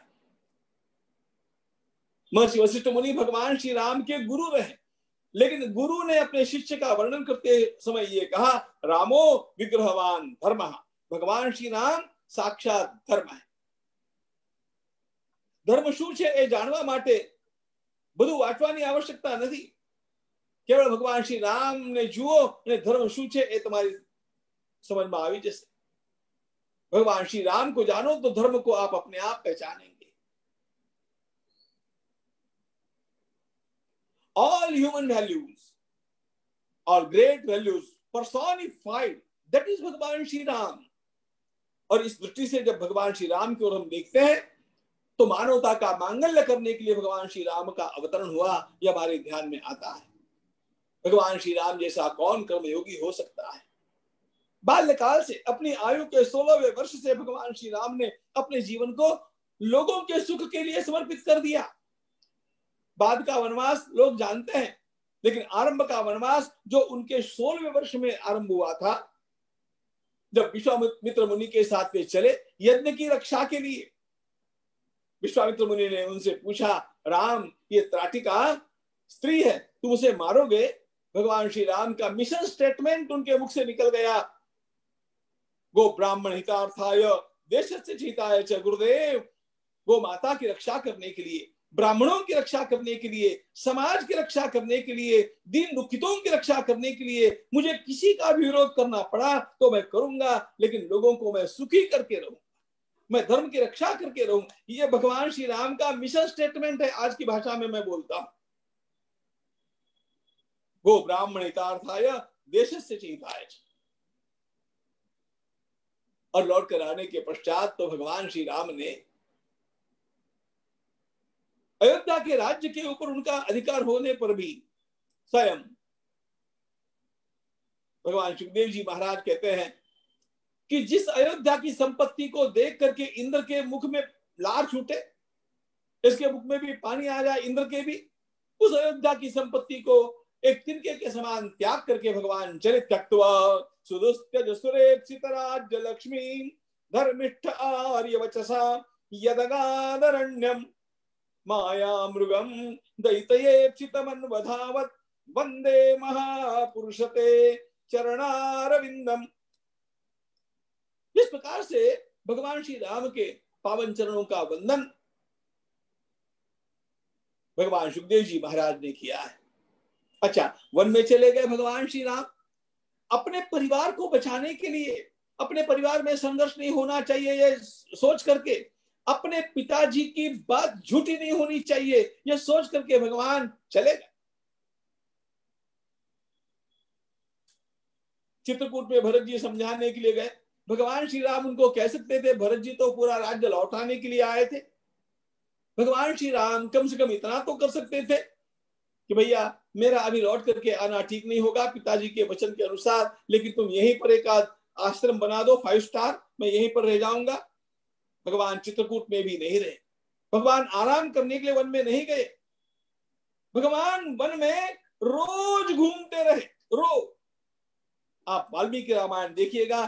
महर्षि वशिष्ठ मुनि भगवान श्री राम के गुरु रहे, लेकिन गुरु ने अपने शिष्य का वर्णन करते समय ये कहा, रामो विग्रहवान धर्मः, भगवान श्री राम साक्षात धर्म है। धर्म શું છે એ જાણવા માટે બધું વાંચવાની આવશ્યકતા નથી, કેવળ ભગવાન શ્રી રામ ને જુઓ અને ધર્મ શું છે એ તમારી समझ में આવી जैसे। भगवान श्री राम को जानो तो धर्म को आप अपने आप पहचानेंगे। All human values or great values personified, that is भगवान श्री राम। और इस दृष्टि से जब भगवान श्री राम की ओर हम देखते हैं तो मानवता का मांगल्य करने के लिए भगवान श्री राम का अवतरण हुआ, यह हमारे ध्यान में आता है। भगवान श्री राम जैसा कौन कर्मयोगी हो सकता है? बाल्यकाल से अपनी आयु के सोलहवें वर्ष से भगवान श्री राम ने अपने जीवन को लोगों के सुख के लिए समर्पित कर दिया। बाद का वनवास लोग जानते हैं, लेकिन आरंभ का वनवास जो उनके सोलहवें वर्ष में आरंभ हुआ था, जब विश्वामित्र मुनि के साथ वे चले यज्ञ की रक्षा के लिए। विश्वामित्र मुनि ने उनसे पूछा, राम ये त्राटिका स्त्री है, तुम उसे मारोगे? भगवान श्री राम का मिशन स्टेटमेंट उनके मुख से निकल गया, गो ब्राह्मण हितार्थाय देशस्य हिताय च, गुरुदेव गो माता की रक्षा करने के लिए, ब्राह्मणों की रक्षा करने के लिए, समाज की रक्षा करने के लिए, दीन दुखितों की रक्षा करने के लिए मुझे किसी का भी विरोध करना पड़ा तो मैं करूंगा, लेकिन लोगों को मैं सुखी करके रहूंगा, मैं धर्म की रक्षा करके रहूं। ये भगवान श्री राम का मिशन स्टेटमेंट है। आज की भाषा में मैं बोलता हूं, गो ब्राह्मण हितार्थाय देशस्य हिताय। और लौट कर आने के पश्चात तो भगवान श्री राम ने अयोध्या के राज्य के ऊपर उनका अधिकार होने पर भी स्वयं भगवान सुखदेव जी महाराज कहते हैं कि जिस अयोध्या की संपत्ति को देख करके इंद्र के मुख में लार छूटे, इसके मुख में भी पानी आ जाए, इंद्र के भी। उस अयोध्या की संपत्ति को एक तिनके के समान त्याग करके भगवान चरित त्यक्त्वा सुदुस्त्यज सुरेप्सितराज्य लक्ष्मी धर्मिष्ठ आर्यवचसा यदगादरण्यम माया मृगम दैतयेप्सितमन्वधावत वंदे महापुरुषते चरणारविंदम। इस प्रकार से भगवान श्री राम के पावन चरणों का वंदन भगवान सुखदेव जी महाराज ने किया है। अच्छा, वन में चले गए भगवान श्री राम अपने परिवार को बचाने के लिए। अपने परिवार में संघर्ष नहीं होना चाहिए ये सोच करके, अपने पिताजी की बात झूठी नहीं होनी चाहिए ये सोच करके भगवान चले गए। चित्रकूट में भरत जी समझाने के लिए गए। भगवान श्री राम उनको कह सकते थे, भरत जी तो पूरा राज्य लौटाने के लिए आए थे। भगवान श्री राम कम से कम इतना तो कर सकते थे कि भैया मेरा अभी लौट करके आना ठीक नहीं होगा पिताजी के वचन के अनुसार, लेकिन तुम यहीं पर एक आश्रम बना दो, फाइव स्टार, मैं यहीं पर रह जाऊंगा। भगवान चित्रकूट में भी नहीं रहे। भगवान आराम करने के लिए वन में नहीं गए। भगवान वन में रोज घूमते रहे, रोज। आप वाल्मीकि रामायण देखिएगा,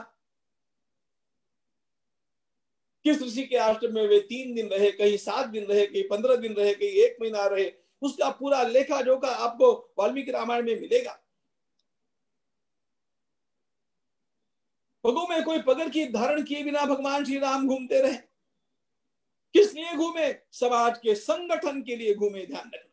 किस ऋषि के आश्रम में वे तीन दिन रहे, कहीं सात दिन रहे, कहीं पंद्रह दिन रहे, कहीं एक महीना रहे, उसका पूरा लेखा जोखा आपको वाल्मीकि रामायण में मिलेगा। पगों में कोई पगड़ की धारण किए बिना भगवान श्री राम घूमते रहे। किस लिए घूमे? समाज के संगठन के लिए घूमे। ध्यान रखना,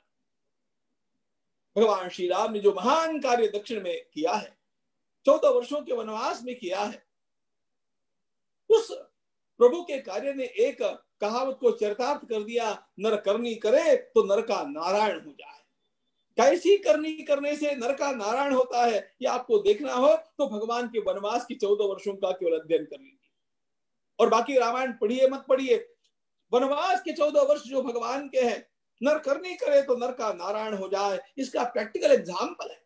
भगवान श्री राम ने जो महान कार्य दक्षिण में किया है, चौदह वर्षों के वनवास में किया है, उस प्रभु के कार्य ने एक कहावत को चरितार्थ कर दिया, नर करनी करे तो नर का नारायण हो जाए। कैसी करनी करने से नर का नारायण होता है ये आपको देखना हो तो भगवान के वनवास की चौदह वर्षों का केवल अध्ययन कर लीजिए, और बाकी रामायण पढ़िए मत पढ़िए। वनवास के चौदह वर्ष जो भगवान के हैं, नर करनी करे तो नर का नारायण हो जाए, इसका प्रैक्टिकल एग्जाम्पल है।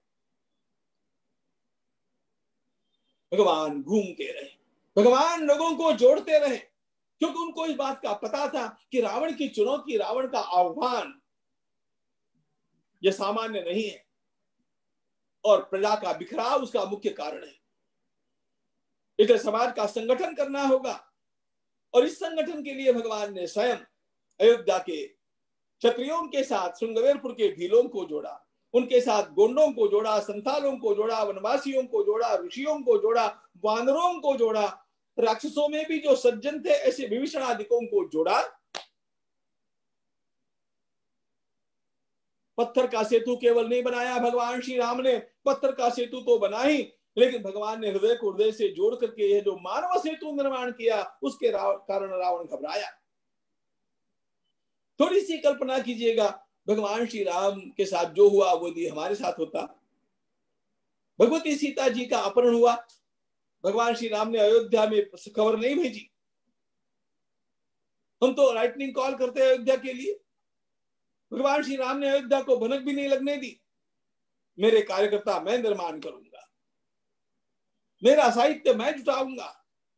भगवान घूमते रहे, भगवान लोगों को जोड़ते रहे, क्योंकि उनको इस बात का पता था कि रावण की चुनौती, रावण का आह्वान यह सामान्य नहीं है, और प्रजा का बिखराव उसका मुख्य कारण है। इसलिए समाज का संगठन करना होगा, और इस संगठन के लिए भगवान ने स्वयं अयोध्या के क्षत्रियों के साथ श्रृंगवेरपुर के भीलों को जोड़ा, उनके साथ गोंडों को जोड़ा, संथालों को जोड़ा, वनवासियों को जोड़ा, ऋषियों को जोड़ा, वानरों को जोड़ा, राक्षसों में भी जो सज्जन थे ऐसे विभीषण आदिकों को जोड़ा। पत्थर का सेतु केवल नहीं बनाया भगवान श्री राम ने, पत्थर का सेतु तो बना ही, लेकिन भगवान ने हृदय को हृदय से जोड़ करके यह जो मानव सेतु निर्माण किया, उसके कारण रावण घबराया। थोड़ी सी कल्पना कीजिएगा, भगवान श्री राम के साथ जो हुआ वो यदि हमारे साथ होता। भगवती सीता जी का अपहरण हुआ, भगवान श्री राम ने अयोध्या में खबर नहीं भेजी। हम तो लाइटनिंग कॉल करते हैं अयोध्या के लिए, भगवान श्री राम ने अयोध्या को भनक भी नहीं लगने दी। मेरे कार्यकर्ता मैं निर्माण करूंगा, मेरा साहित्य मैं जुटाऊंगा।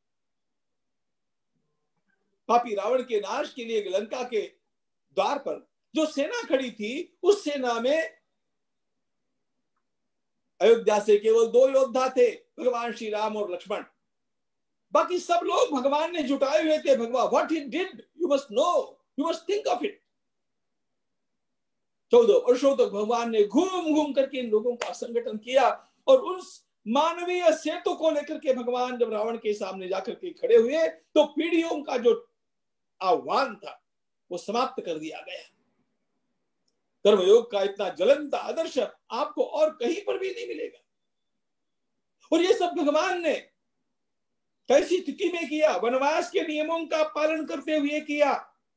पापी रावण के नाश के लिए लंका के द्वार पर जो सेना खड़ी थी, उस सेना में अयोध्या से केवल दो योद्धा थे, भगवान श्री राम और लक्ष्मण। बाकी सब लोग भगवान ने जुटाए हुए थे। भगवान what he did you must know, you must think of it. चौदह वर्षों तक भगवान ने घूम घूम करके इन लोगों का संगठन किया, और उस मानवीय सेतु को लेकर के भगवान जब रावण के सामने जाकर के खड़े हुए तो पीढ़ियों का जो आह्वान था वो समाप्त कर दिया गया। कर्मयोग का इतना ज्वलंत आदर्श आपको और कहीं पर भी नहीं मिलेगा। और ये सब भगवान ने कैसी स्थिति में किया? वनवास के नियमों का पालन करते हुए किया,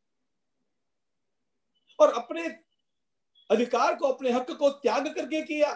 और अपने अधिकार को, अपने हक को त्याग करके किया।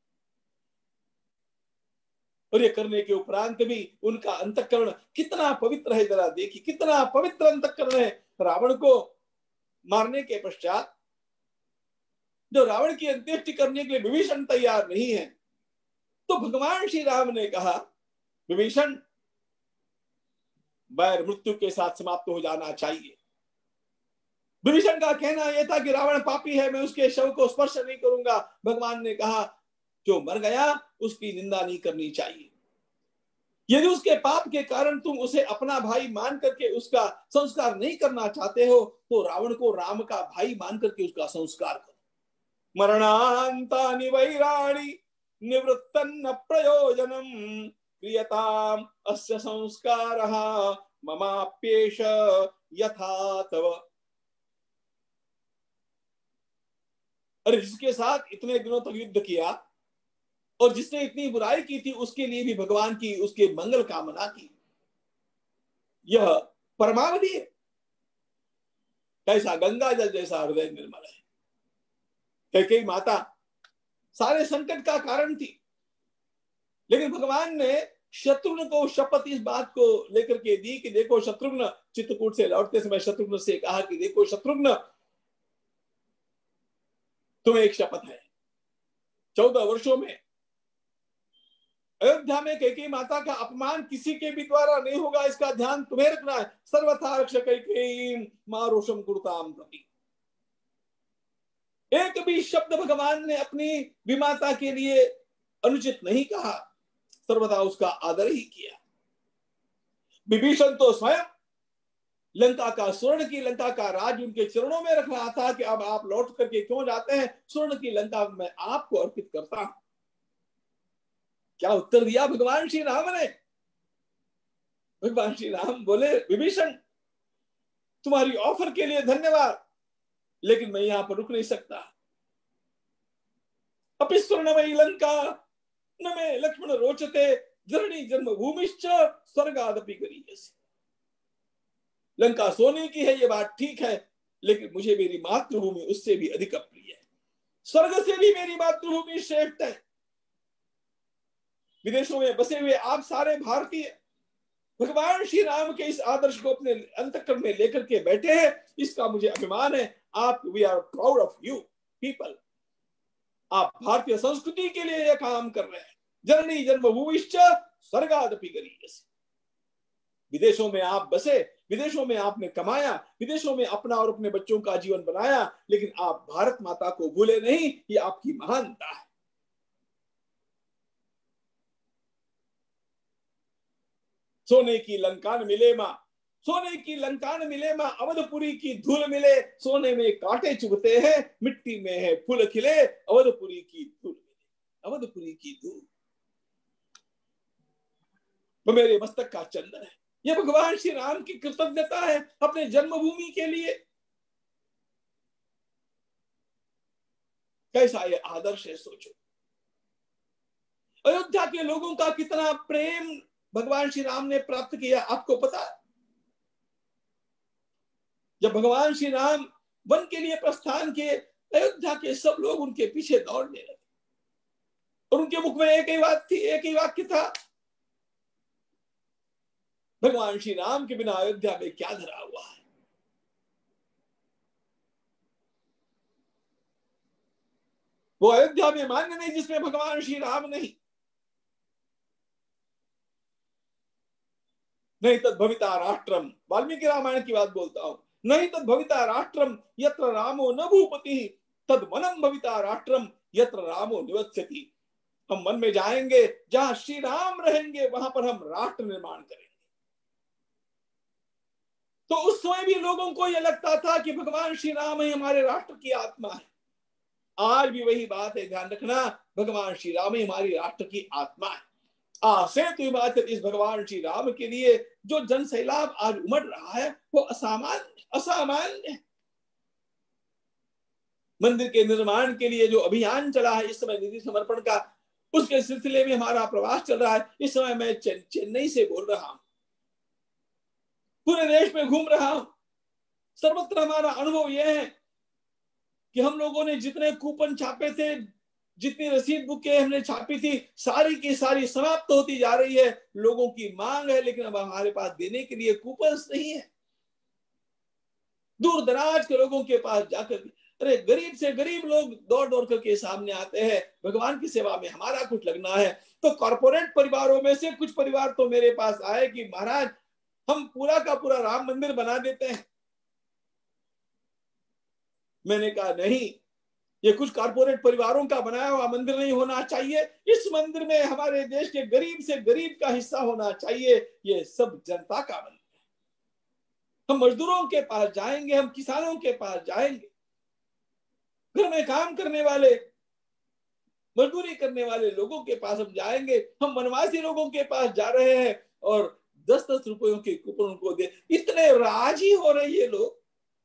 और ये करने के उपरांत भी उनका अंतःकरण कितना पवित्र है, जरा देखिए कितना पवित्र अंतःकरण है। रावण को मारने के पश्चात जो रावण की अंत्येष्टि करने के लिए विभीषण तैयार नहीं है, तो भगवान श्री राम ने कहा, विभीषण वैर मृत्यु के साथ समाप्त हो जाना चाहिए। विभीषण का कहना यह था कि रावण पापी है, मैं उसके शव को स्पर्श नहीं करूंगा। भगवान ने कहा जो मर गया उसकी निंदा नहीं करनी चाहिए। यदि उसके पाप के कारण तुम उसे अपना भाई मान करके उसका संस्कार नहीं करना चाहते हो तो रावण को राम का भाई मान करके उसका संस्कार करो। मरणांतानि वैराणि निवृत्तन्न प्रयोजनम क्रियताम अस्य संस्कारः ममाप्येष यथा तव। अरे जिसके साथ इतने दिनों तक युद्ध किया और जिसने इतनी बुराई की थी उसके लिए भी भगवान की उसके मंगल कामना की, यह परमावधि है। कैसा गंगा जल जैसा हृदय निर्मल है। कैकेयी माता सारे संकट का कारण थी, लेकिन भगवान ने शत्रुघ्न को शपथ इस बात को लेकर के दी कि देखो शत्रुघ्न, चित्रकूट से लौटते समय शत्रुघ्न से कहा कि देखो शत्रुघ्न, तुम्हें एक शपथ है, चौदह वर्षों में अयोध्या में कैकेयी माता का अपमान किसी के भी द्वारा नहीं होगा, इसका ध्यान तुम्हें रखना है। सर्वथा रक्ष कैकेयीं मा रोषम कुरुताम तपि। एक भी शब्द भगवान ने अपनी विमाता के लिए अनुचित नहीं कहा, सर्वथा उसका आदर ही किया। विभीषण तो स्वयं लंका का, स्वर्ण की लंका का राज उनके चरणों में रख रहा था कि अब आप लौट करके क्यों जाते हैं, स्वर्ण की लंका मैं आपको अर्पित करता हूं। क्या उत्तर दिया भगवान श्री राम ने? भगवान श्री राम बोले विभीषण तुम्हारी ऑफर के लिए धन्यवाद, लेकिन मैं यहां पर रुक नहीं सकता। अपि स्वर्णमयी लंका न मे लक्ष्मण रोचते धरणी जन्मभूमिश्च स्वर्गादपि गरीयसी। लंका सोने की है ये बात ठीक है, लेकिन मुझे मेरी मातृभूमि उससे भी अधिक प्रिय है। स्वर्ग से भी मेरी मातृभूमि श्रेष्ठ है। विदेशों में बसे हुए आप सारे भारतीय भगवान श्री राम के इस आदर्श को अपने अंतःकरण में लेकर के बैठे हैं, इसका मुझे अभिमान है। आप, we are proud of you people. आप भारतीय संस्कृति के लिए यह काम कर रहे हैं। जननी जन्मभूमिश्च स्वर्गादपि गरीयसी। विदेशों में आप बसे, विदेशों में आपने कमाया, विदेशों में अपना और अपने बच्चों का जीवन बनाया, लेकिन आप भारत माता को भूले नहीं। ये आपकी महानता है। सोने की लंकान मिले मां, सोने की लंकान मिले मां, अवधपुरी की धूल मिले। सोने में कांटे चुभते हैं, मिट्टी में है फूल खिले, अवधपुरी की धूल मिले। अवधपुरी की धूल वो मेरे मस्तक का चंदन है। यह भगवान श्री राम की कृतज्ञता है अपने जन्मभूमि के लिए। कैसा ये आदर्श है, सोचो। अयोध्या के लोगों का कितना प्रेम भगवान श्री राम ने प्राप्त किया, आपको पता है? जब भगवान श्री राम वन के लिए प्रस्थान किए, अयोध्या के सब लोग उनके पीछे दौड़ने लगे और उनके मुख में एक ही बात थी, एक ही वाक्य था, भगवान श्री राम के बिना अयोध्या में क्या धरा हुआ है। वो अयोध्या में मान्य नहीं जिसमें भगवान श्री राम नहीं। नहीं तद भविता राष्ट्रम, वाल्मीकि रामायण की बात बोलता हूं। नहीं तद भविता राष्ट्रम यत्र रामो न भूपति, तद वनम भविता राष्ट्रम यत्र रामो निवत्स्यति। हम वन में जाएंगे, जहां श्री राम रहेंगे वहां पर हम राष्ट्र निर्माण करेंगे। तो उस समय भी लोगों को यह लगता था कि भगवान श्री राम ही हमारे राष्ट्र की आत्मा है। आज भी वही बात है, ध्यान रखना, भगवान श्री राम ही हमारी राष्ट्र की आत्मा है। आसे तो हिमाचल इस भगवान श्री राम के लिए जो जन सैलाब आज उमड़ रहा है वो असामान्य असामान्य है। मंदिर के निर्माण के लिए जो अभियान चला है इस समय, निधि समर्पण का, उसके सिलसिले में हमारा प्रवास चल रहा है। इस समय मैं चे, चेन्नई से बोल रहा हूं, पूरे देश में घूम रहा हूं। सर्वत्र हमारा अनुभव यह है कि हम लोगों ने जितने कूपन छापे थे, जितनी रसीद बुकें हमने छापी थी, सारी की सारी समाप्त होती जा रही है। लोगों की मांग है, लेकिन अब हमारे पास देने के लिए कूपन्स नहीं है। दूर दराज के लोगों के पास जाकर, अरे गरीब से गरीब लोग दौड़ दौड़ करके सामने आते हैं, भगवान की सेवा में हमारा कुछ लगना है। तो कॉर्पोरेट परिवारों में से कुछ परिवार तो मेरे पास आए कि महाराज हम पूरा का पूरा राम मंदिर बना देते हैं। मैंने कहा नहीं, ये कुछ कारपोरेट परिवारों का बनाया हुआ मंदिर नहीं होना चाहिए। इस मंदिर में हमारे देश के गरीब से गरीब का हिस्सा होना चाहिए। ये सब जनता का मंदिर है। हम मजदूरों के पास जाएंगे, हम किसानों के पास जाएंगे, घर में काम करने वाले, मजदूरी करने वाले लोगों के पास हम जाएंगे। हम वनवासी लोगों के पास जा रहे हैं और दस दस रुपयों के कूपन उनको दे। इतने राजी हो रहे ये लोग।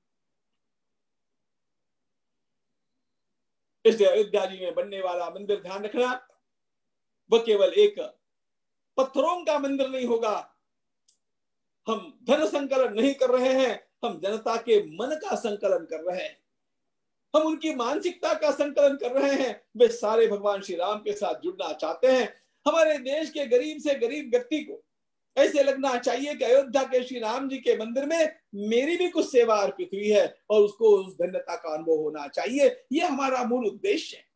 इसलिए अयोध्या जी में बनने वाला मंदिर, ध्यान रखना, वह केवल एक पत्थरों का मंदिर नहीं होगा। हम धन संकलन नहीं कर रहे हैं, हम जनता के मन का संकलन कर रहे हैं, हम उनकी मानसिकता का संकलन कर रहे हैं। वे सारे भगवान श्री राम के साथ जुड़ना चाहते हैं। हमारे देश के गरीब से गरीब व्यक्ति को ऐसे लगना चाहिए कि अयोध्या के श्री राम जी के मंदिर में मेरी भी कुछ सेवा अर्पित हुई है और उसको उस धन्यता का अनुभव होना चाहिए। यह हमारा मूल उद्देश्य है।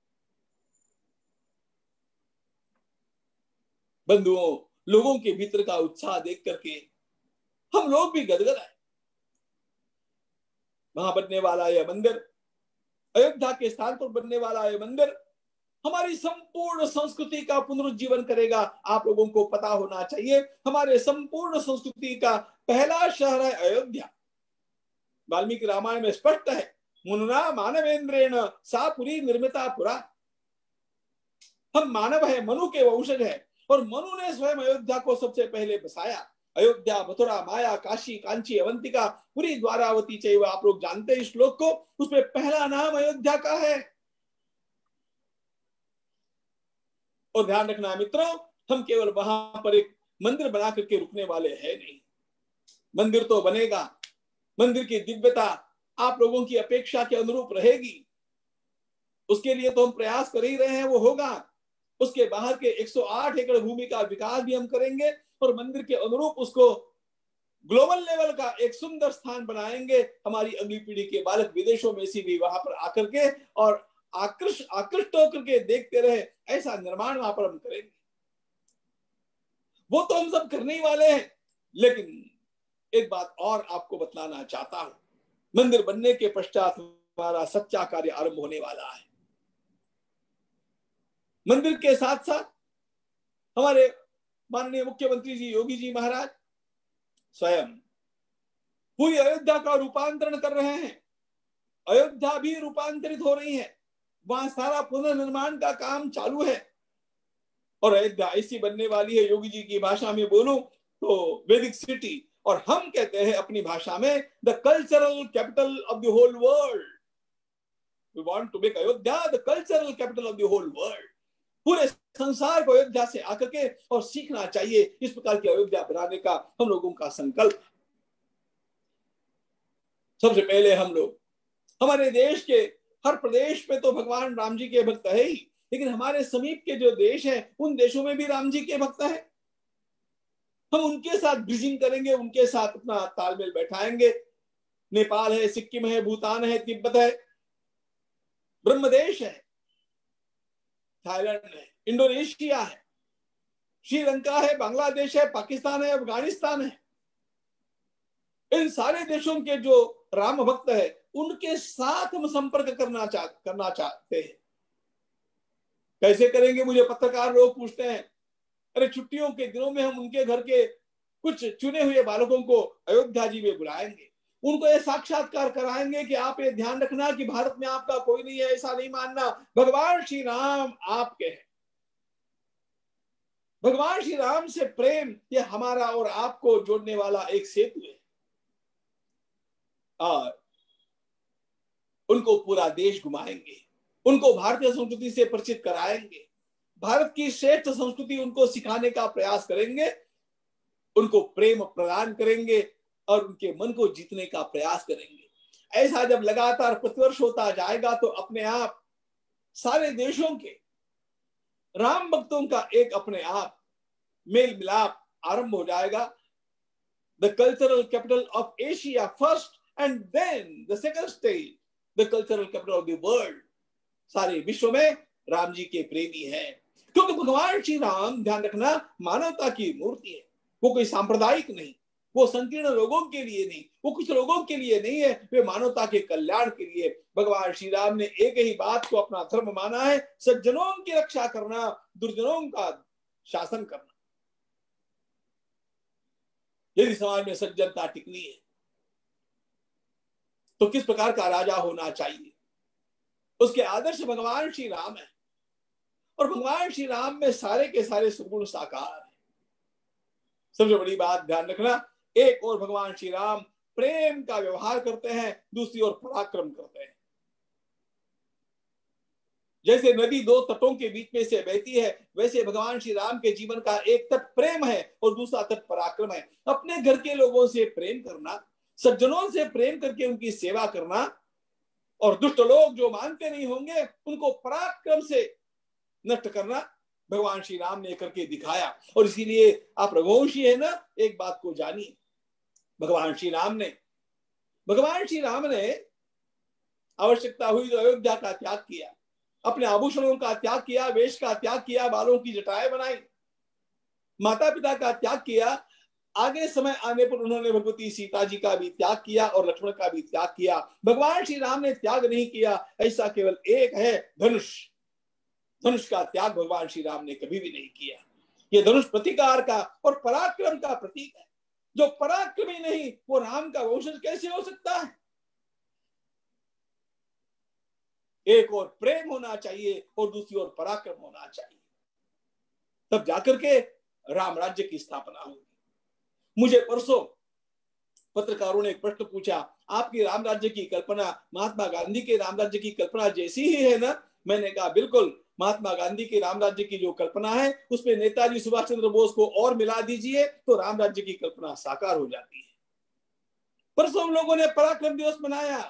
बंधुओं, लोगों के भीतर का उत्साह देख करके हम लोग भी गदगद आए। वहां बनने वाला यह मंदिर, अयोध्या के स्थान पर बनने वाला यह मंदिर हमारी संपूर्ण संस्कृति का पुनरुज्जीवन करेगा। आप लोगों को पता होना चाहिए, हमारे संपूर्ण संस्कृति का पहला शहर है अयोध्या। वाल्मीकि रामायण में स्पष्ट है, मुनुना मानवेंद्रेण सा पुरी निर्मिता पुरा। हम मानव है, मनु के वंशज है और मनु ने स्वयं अयोध्या को सबसे पहले बसाया। अयोध्या, मथुरा, माया, काशी, कांची, अवंतिका, पुरी, द्वारावती चैव। आप लोग जानते हैं इस श्लोक को। उसमें पहला नाम अयोध्या का है। और ध्यान रखना मित्रों, हम केवल वहां पर एक मंदिर बना करके रुकने वाले हैं नहीं। मंदिर तो बनेगा, मंदिर की दिव्यता आप लोगों की अपेक्षा के अनुरूप रहेगी। उसके लिए तो हम प्रयास कर ही रहे हैं, वो होगा। उसके बाहर के एक सौ आठ एकड़ भूमि का विकास भी हम करेंगे और मंदिर के अनुरूप उसको ग्लोबल लेवल का एक सुंदर स्थान बनाएंगे। हमारी अगली पीढ़ी के बालक विदेशों में से भी वहां पर आकर के और आकृष्ट आकृष्ट होकर के देखते रहे, ऐसा निर्माण वहां पर हम करेंगे। वो तो हम सब करने ही वाले हैं। लेकिन एक बात और आपको बतलाना चाहता हूं, मंदिर बनने के पश्चात हमारा सच्चा कार्य आरंभ होने वाला है। मंदिर के साथ साथ हमारे माननीय मुख्यमंत्री जी योगी जी महाराज स्वयं पूरी अयोध्या का रूपांतरण कर रहे हैं। अयोध्या भी रूपांतरित हो रही है, वहां सारा पुनर्निर्माण का काम चालू है और अयोध्या ऐसी बनने वाली है, योगी जी की भाषा में बोलूं तो वैदिक सिटी, और हम कहते हैं अपनी भाषा में the cultural capital of the whole world. We want to make Ayodhya the cultural capital of the whole world. पूरे संसार को अयोध्या से आकर के और सीखना चाहिए। इस प्रकार की अयोध्या बनाने का हम लोगों का संकल्प। सबसे पहले हम लोग हमारे देश के हर प्रदेश में तो भगवान राम जी के भक्त है ही, लेकिन हमारे समीप के जो देश हैं उन देशों में भी राम जी के भक्त हैं। हम उनके साथ ब्रिजिंग करेंगे, उनके साथ अपना तालमेल बैठाएंगे। नेपाल है, सिक्किम है, भूटान है, तिब्बत है, ब्रह्मदेश है, थाईलैंड है, इंडोनेशिया है, श्रीलंका है, बांग्लादेश है, पाकिस्तान है, अफगानिस्तान है। इन सारे देशों के जो राम भक्त है उनके साथ हम संपर्क करना चाह करना चाहते हैं। कैसे करेंगे, मुझे पत्रकार लोग पूछते हैं। अरे छुट्टियों के दिनों में हम उनके घर के कुछ चुने हुए बालकों को अयोध्या जी में बुलाएंगे, उनको ये साक्षात्कार कराएंगे कि आप ये ध्यान रखना कि भारत में आपका कोई नहीं है, ऐसा नहीं मानना। भगवान श्री राम आपके हैं। भगवान श्री राम से प्रेम ये हमारा और आपको जोड़ने वाला एक सेतु है। और उनको पूरा देश घुमाएंगे, उनको भारतीय संस्कृति से परिचित कराएंगे, भारत की श्रेष्ठ संस्कृति उनको सिखाने का प्रयास करेंगे, उनको प्रेम प्रदान करेंगे और उनके मन को जीतने का प्रयास करेंगे। ऐसा जब लगातार प्रतिवर्ष होता जाएगा तो अपने आप सारे देशों के राम भक्तों का एक अपने आप मेल मिलाप आरंभ हो जाएगा। The cultural capital of Asia first and then the second stage the cultural capital of the world. सारे विश्व में राम जी के प्रेमी हैं, क्योंकि भगवान श्री राम, ध्यान रखना, मानवता की मूर्ति है। वो कोई सांप्रदायिक नहीं, वो संकीर्ण लोगों के लिए नहीं, वो कुछ लोगों के लिए नहीं है, वे मानवता के कल्याण के लिए। भगवान श्री राम ने एक ही बात को अपना धर्म माना है, सज्जनों की रक्षा करना, दुर्जनों का शासन करना। यदि समाज में सज्जनता टिकनी है तो किस प्रकार का राजा होना चाहिए, उसके आदर्श भगवान श्री राम है। और भगवान श्री राम में सारे के सारे सगुण साकार है। सबसे बड़ी बात ध्यान रखना, एक और भगवान श्री राम प्रेम का व्यवहार करते हैं, दूसरी ओर पराक्रम करते हैं। जैसे नदी दो तटों के बीच में से बहती है, वैसे भगवान श्री राम के जीवन का एक तट प्रेम है और दूसरा तट पराक्रम है। अपने घर के लोगों से प्रेम करना, सज्जनों से प्रेम करके उनकी सेवा करना, और दुष्ट लोग जो मानते नहीं होंगे उनको पराक्रम से नष्ट करना, भगवान श्री राम ने करके दिखाया। और इसीलिए आप रघुवंशी है ना, एक बात को जानिए, भगवान श्री राम ने भगवान श्री राम ने आवश्यकता हुई तो अयोध्या का त्याग किया, अपने आभूषणों का त्याग किया, वेश का त्याग किया, बालों की जटाएं बनाई, माता पिता का त्याग किया। आगे समय आने पर उन्होंने भगवती सीता जी का भी त्याग किया और लक्ष्मण का भी त्याग किया। भगवान श्री राम ने त्याग नहीं किया, ऐसा केवल एक है, धनुष। धनुष का त्याग भगवान श्री राम ने कभी भी नहीं किया। ये धनुष प्रतिकार का और पराक्रम का प्रतीक है। जो पराक्रमी नहीं वो राम का वंशज कैसे हो सकता है? एक और प्रेम होना चाहिए और दूसरी ओर पराक्रम होना चाहिए, तब जाकर के राम राज्य की स्थापना होगी। मुझे परसों पत्रकारों ने एक प्रश्न पूछा, आपकी राम राज्य की कल्पना महात्मा गांधी के राम राज्य की कल्पना जैसी ही है ना? मैंने कहा बिल्कुल, महात्मा गांधी के राम राज्य की जो कल्पना है उसमें नेताजी सुभाष चंद्र बोस को और मिला दीजिए तो राम राज्य की कल्पना साकार हो जाती है। परसों हम लोगों ने पराक्रम दिवस मनाया।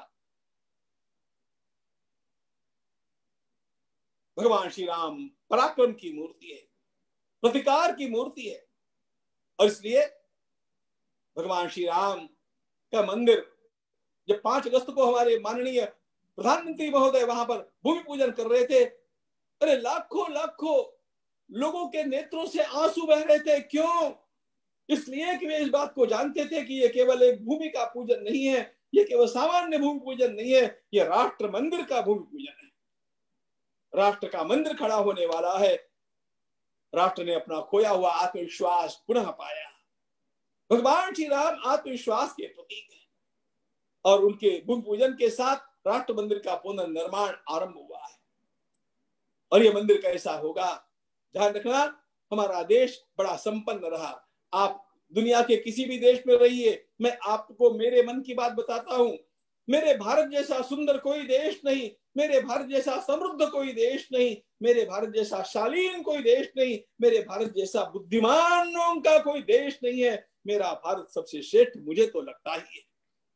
भगवान श्री राम पराक्रम की मूर्ति है, प्रतिकार की मूर्ति है, और इसलिए भगवान श्री राम का मंदिर जब पांच अगस्त को हमारे माननीय प्रधानमंत्री महोदय वहां पर भूमि पूजन कर रहे थे, अरे लाखों लाखों लोगों के नेत्रों से आंसू बह रहे थे। क्यों? इसलिए कि वे इस बात को जानते थे कि ये केवल एक भूमि का पूजन नहीं है, ये केवल सामान्य भूमि पूजन नहीं है, ये राष्ट्र मंदिर का भूमि पूजन है। राष्ट्र का मंदिर खड़ा होने वाला है। राष्ट्र ने अपना खोया हुआ आत्मविश्वास पुनः पाया। भगवान श्री राम आत्मविश्वास के प्रतीक है और उनके भूमि पूजन के साथ राष्ट्र मंदिर का पुनर्निर्माण आरंभ हुआ है। और यह मंदिर कैसा होगा? ध्यान रखना, हमारा देश बड़ा संपन्न रहा। आप दुनिया के किसी भी देश में रहिए, मैं आपको मेरे मन की बात बताता हूं। मेरे भारत जैसा सुंदर कोई देश नहीं, मेरे भारत जैसा समृद्ध कोई देश नहीं, मेरे भारत जैसा शालीन कोई देश नहीं, मेरे भारत जैसा बुद्धिमानों का कोई देश नहीं है। मेरा भारत सबसे श्रेष्ठ मुझे तो लगता ही है।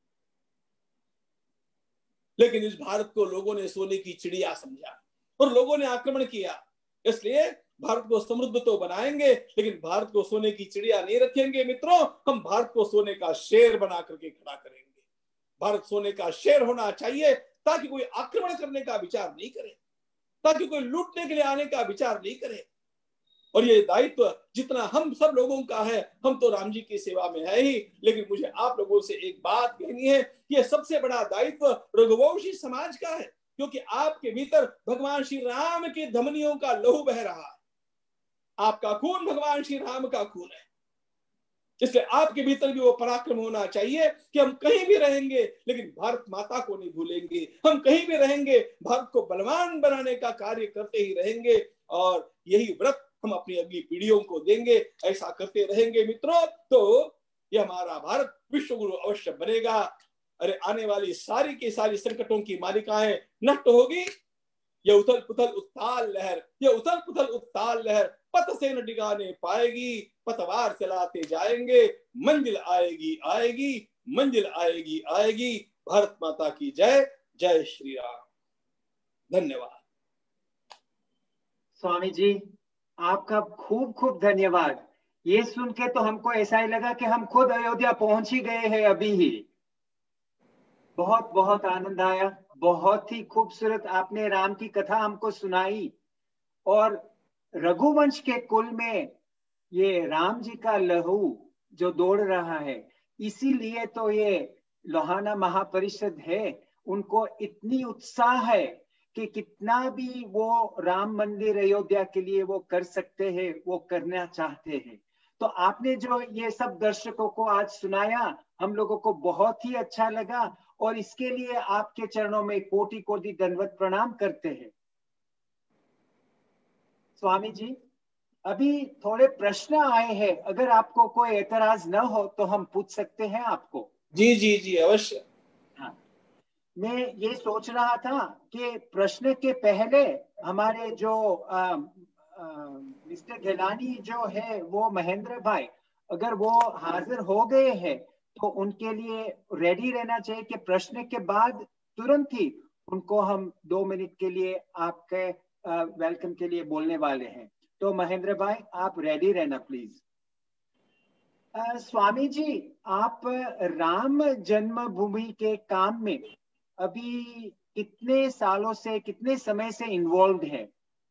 लेकिन इस भारत को लोगों ने सोने की चिड़िया समझा और लोगों ने आक्रमण किया। इसलिए भारत को समृद्ध तो बनाएंगे लेकिन भारत को सोने की चिड़िया नहीं रखेंगे। मित्रों, हम भारत को सोने का शेर बना करके खड़ा करेंगे। भारत सोने का शेर होना चाहिए ताकि कोई आक्रमण करने का विचार नहीं करे, ताकि कोई लूटने के लिए आने का विचार नहीं करे। और ये दायित्व जितना हम सब लोगों का है, हम तो राम जी की सेवा में है ही, लेकिन मुझे आप लोगों से एक बात कहनी है कि ये सबसे बड़ा दायित्व रघुवंशी समाज का है, क्योंकि आपके भीतर भगवान श्री राम की धमनियों का लहू बह रहा है। आपका खून भगवान श्री राम का खून है। इसलिए आपके भीतर भी वो पराक्रम होना चाहिए कि हम कहीं भी रहेंगे लेकिन भारत माता को नहीं भूलेंगे। हम कहीं भी रहेंगे, भारत को बलवान बनाने का कार्य करते ही रहेंगे और यही व्रत हम अपनी अगली पीढ़ियों को देंगे। ऐसा करते रहेंगे मित्रों तो ये हमारा भारत विश्व गुरु अवश्य बनेगा। अरे आने वाली सारी की सारी संकटों की मालिकाएं नष्ट होगी। ये उथल पुथल उत्ताल लहर, ये उथल पुथल उत्ताल लहर पथ से न डिगाने पाएगी। पतवार चलाते जाएंगे, मंजिल आएगी आएगी, मंजिल आएगी आएगी। भारत माता की जय। जय श्री राम। धन्यवाद। स्वामी जी, आपका खूब खूब धन्यवाद। ये सुन के तो हमको ऐसा ही लगा कि हम खुद अयोध्या पहुंच ही गए हैं अभी ही। बहुत बहुत आनंद आया। बहुत ही खूबसूरत आपने राम की कथा हमको सुनाई और रघुवंश के कुल में ये राम जी का लहू जो दौड़ रहा है, इसीलिए तो ये लोहाना महापरिषद है, उनको इतनी उत्साह है कि कितना भी वो राम मंदिर अयोध्या के लिए वो कर सकते हैं, वो करना चाहते हैं। तो आपने जो ये सब दर्शकों को आज सुनाया, हम लोगों को बहुत ही अच्छा लगा और इसके लिए आपके चरणों में कोटि कोटि दंडवत प्रणाम करते हैं। स्वामी जी, अभी थोड़े प्रश्न आए हैं, अगर आपको कोई एतराज न हो तो हम पूछ सकते हैं आपको? जी जी जी अवश्य। हाँ, मैं ये सोच रहा था कि प्रश्न के पहले हमारे जो आ, मिस्टर गिलानी जो है वो महेंद्र भाई, अगर वो हाजिर हो गए हैं तो उनके लिए रेडी रहना चाहिए कि प्रश्न के बाद तुरंत ही उनको हम दो मिनट के लिए आपके वेलकम के लिए बोलने वाले हैं। तो महेंद्र भाई आप रेडी रहना प्लीज। स्वामी जी, आप राम जन्मभूमि के काम में अभी कितने सालों से, कितने समय से इन्वॉल्व है?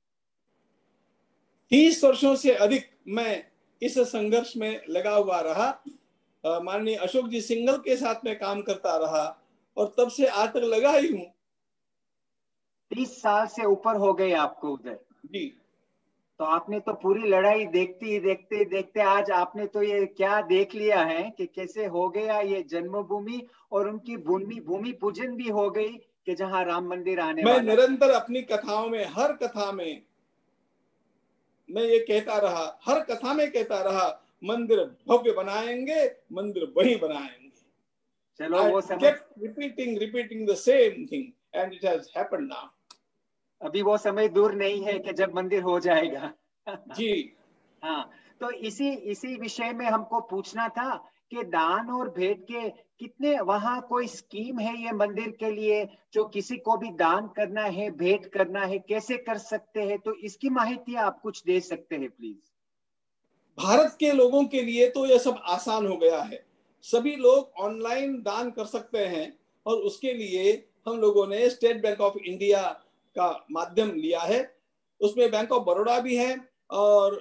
तीस वर्षों से अधिक मैं इस संघर्ष में लगा हुआ रहा। माननीय अशोक जी सिंघल के साथ में काम करता रहा और तब से आज तक लगा ही हूँ। तीस साल से ऊपर हो गए आपको उधर? जी। तो आपने तो पूरी लड़ाई देखती देखते देखते आज आपने तो ये क्या देख लिया है कि कैसे हो गया ये जन्मभूमि, और उनकी भूमि भूमि पूजन भी हो गई कि जहां राम मंदिर आने मैं वाला। निरंतर अपनी कथाओं में, हर कथा में मैं ये कहता रहा, हर कथा में कहता रहा, मंदिर भव्य बनाएंगे, मंदिर वही बनाएंगे। चलो वो समझ, kept repeating repeating the same thing and it has happened now. अभी वो समय दूर नहीं है कि जब मंदिर हो जाएगा। जी हाँ, तो इसी इसी विषय में हमको पूछना था कि दान और भेंट के कितने वहाँ कोई स्कीम है ये मंदिर के लिए, जो किसी को भी दान करना है, भेंट करना है, कैसे कर सकते हैं? तो इसकी माहिती आप कुछ दे सकते हैं प्लीज? भारत के लोगों के लिए तो यह सब आसान हो गया है, सभी लोग ऑनलाइन दान कर सकते हैं और उसके लिए हम लोगों ने स्टेट बैंक ऑफ इंडिया का माध्यम लिया है। उसमें बैंक ऑफ बड़ौदा भी है और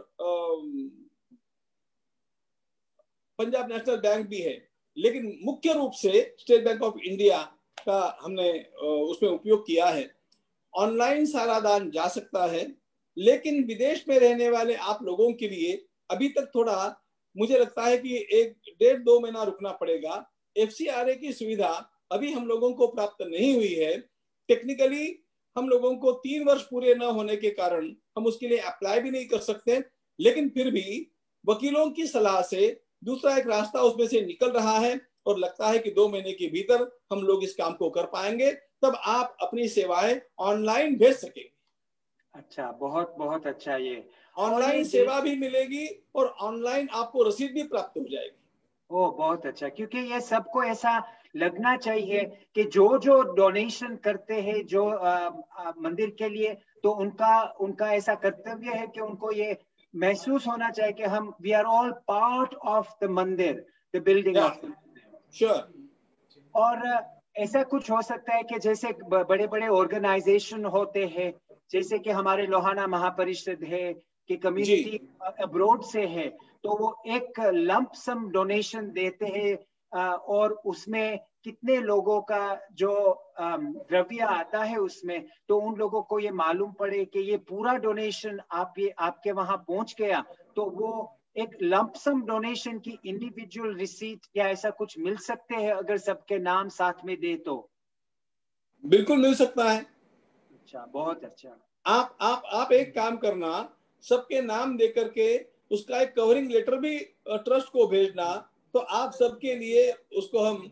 पंजाब नेशनल बैंक भी है, लेकिन मुख्य रूप से स्टेट बैंक ऑफ इंडिया का हमने उसमें उपयोग किया है। ऑनलाइन सारा दान जा सकता है, लेकिन विदेश में रहने वाले आप लोगों के लिए अभी तक थोड़ा मुझे लगता है कि एक डेढ़ दो महीना रुकना पड़ेगा। एफसीआरए की सुविधा अभी हम लोगों को प्राप्त नहीं हुई है। टेक्निकली हम लोगों को तीन वर्ष पूरे न होने के कारण हम उसके लिए अप्लाई भी नहीं कर सकते, लेकिन फिर भी वकीलों की सलाह से दूसरा एक रास्ता उसमें से निकल रहा है और लगता है कि दो महीने के भीतर हम लोग इस काम को कर पाएंगे, तब आप अपनी सेवाएं ऑनलाइन भेज सकेंगे। अच्छा, बहुत बहुत अच्छा। ये ऑनलाइन सेवा भी मिलेगी और ऑनलाइन आपको रसीद भी प्राप्त हो जाएगी। ओ बहुत अच्छा, क्योंकि ये सबको ऐसा लगना चाहिए कि जो जो डोनेशन करते हैं जो आ, आ, मंदिर के लिए, तो उनका उनका ऐसा कर्तव्य है कि उनको ये महसूस होना चाहिए कि हम we are all part of the mandir, the building of the mandir. Sure. और ऐसा कुछ हो सकता है कि जैसे बड़े बड़े ऑर्गेनाइजेशन होते हैं, जैसे कि हमारे लोहाना महापरिषद है कि कम्युनिटी अब्रोड से है, तो वो एक लंप सम डोनेशन देते हैं और उसमें कितने लोगों का जो द्रव्य आता है उसमें, तो उन लोगों को ये मालूम पड़े कि ये पूरा डोनेशन आप ये आपके वहां पहुंच गया, तो वो एक लंप सम डोनेशन की इंडिविजुअल रिसीट या ऐसा कुछ मिल सकते हैं अगर सबके नाम साथ में दे तो? बिल्कुल मिल सकता है। अच्छा, बहुत अच्छा। आप आप आप एक काम करना, सबके नाम दे करके उसका एक कवरिंग लेटर भी ट्रस्ट को भेजना, तो आप सबके लिए उसको हम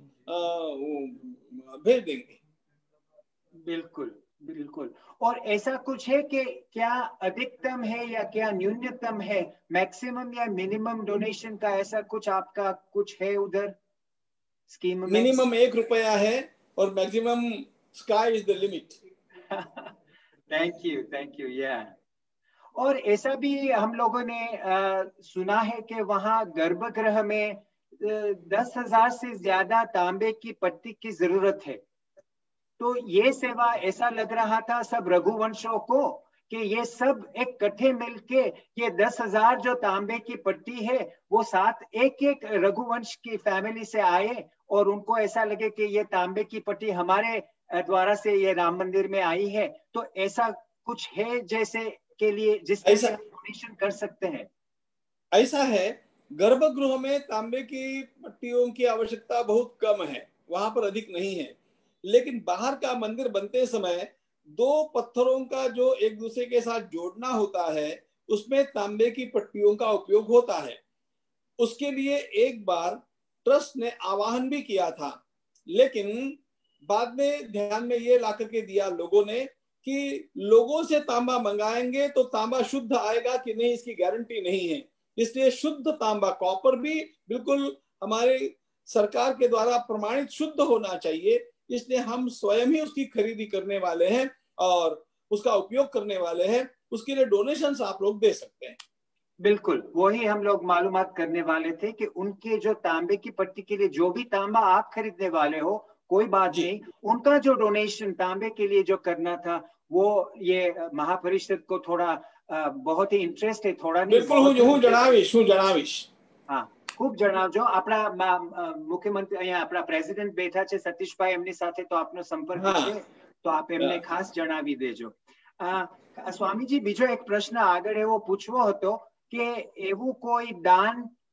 भेज देंगे। बिल्कुल बिल्कुल। और ऐसा कुछ है कि क्या अधिकतम है या क्या न्यूनतम है, मैक्सिमम या मिनिमम डोनेशन का, ऐसा कुछ आपका कुछ है उधर स्कीम में? मिनिमम एक रुपया है और maximum sky is the limit. Thank you thank you. या और ऐसा भी हम लोगों ने आ, सुना है कि वहाँ गर्भगृह में दस हजार से ज्यादा तांबे की पट्टी की जरूरत है। तो ये सेवा ऐसा लग रहा था सब रघुवंशों को कि ये सब इकट्ठे मिलके ये दस हजार जो तांबे की पट्टी है वो साथ एक एक रघुवंश की फैमिली से आए और उनको ऐसा लगे कि ये तांबे की पट्टी हमारे द्वारा से ये राम मंदिर में आई है, तो ऐसा कुछ है जैसे के लिए जिससे ऐसा डोनेशन कर सकते हैं? ऐसा है, गर्भगृह में तांबे की पट्टियों की आवश्यकता बहुत कम है, वहां पर अधिक नहीं है, लेकिन बाहर का मंदिर बनते समय दो पत्थरों का जो एक दूसरे के साथ जोड़ना होता है उसमें तांबे की पट्टियों का उपयोग होता है। उसके लिए एक बार ट्रस्ट ने आह्वान भी किया था, लेकिन बाद में ध्यान में ये ला करके दिया लोगों ने कि लोगों से तांबा मंगाएंगे तो तांबा शुद्ध आएगा कि नहीं इसकी गारंटी नहीं है, इसलिए शुद्ध तांबा, कॉपर भी बिल्कुल हमारी सरकार के द्वारा प्रमाणित शुद्ध होना चाहिए, इसलिए हम स्वयं ही उसकी खरीदी करने वाले हैं और उसका उपयोग करने वाले हैं। उसके लिए डोनेशंस आप लोग दे सकते हैं। बिल्कुल, वही हम लोग मालूमात करने वाले थे कि उनके जो तांबे की पट्टी के लिए जो भी तांबा आप खरीदने वाले हो कोई बात नहीं, उनका जो डोनेशन तांबे के लिए जो करना था वो ये महापरिषद को थोड़ा बहुत ही इंटरेस्ट है, थोड़ा नहीं बिल्कुल હું હું જણાવીશ હું જણાવીશ હા ખૂબ જણાવજો। આપણા મુખ્યમંત્રી અહીંયા આપણા પ્રેસિડેન્ટ બેઠા છે સતીશભાઈ, એમની સાથે તો આપનો સંપર્ક છે, તો આપ એમને ખાસ જણાવી દેજો। સ્વામીજી, બીજો એક પ્રશ્ન આગળ એવો પૂછવો હતો કે એવું કોઈ દાન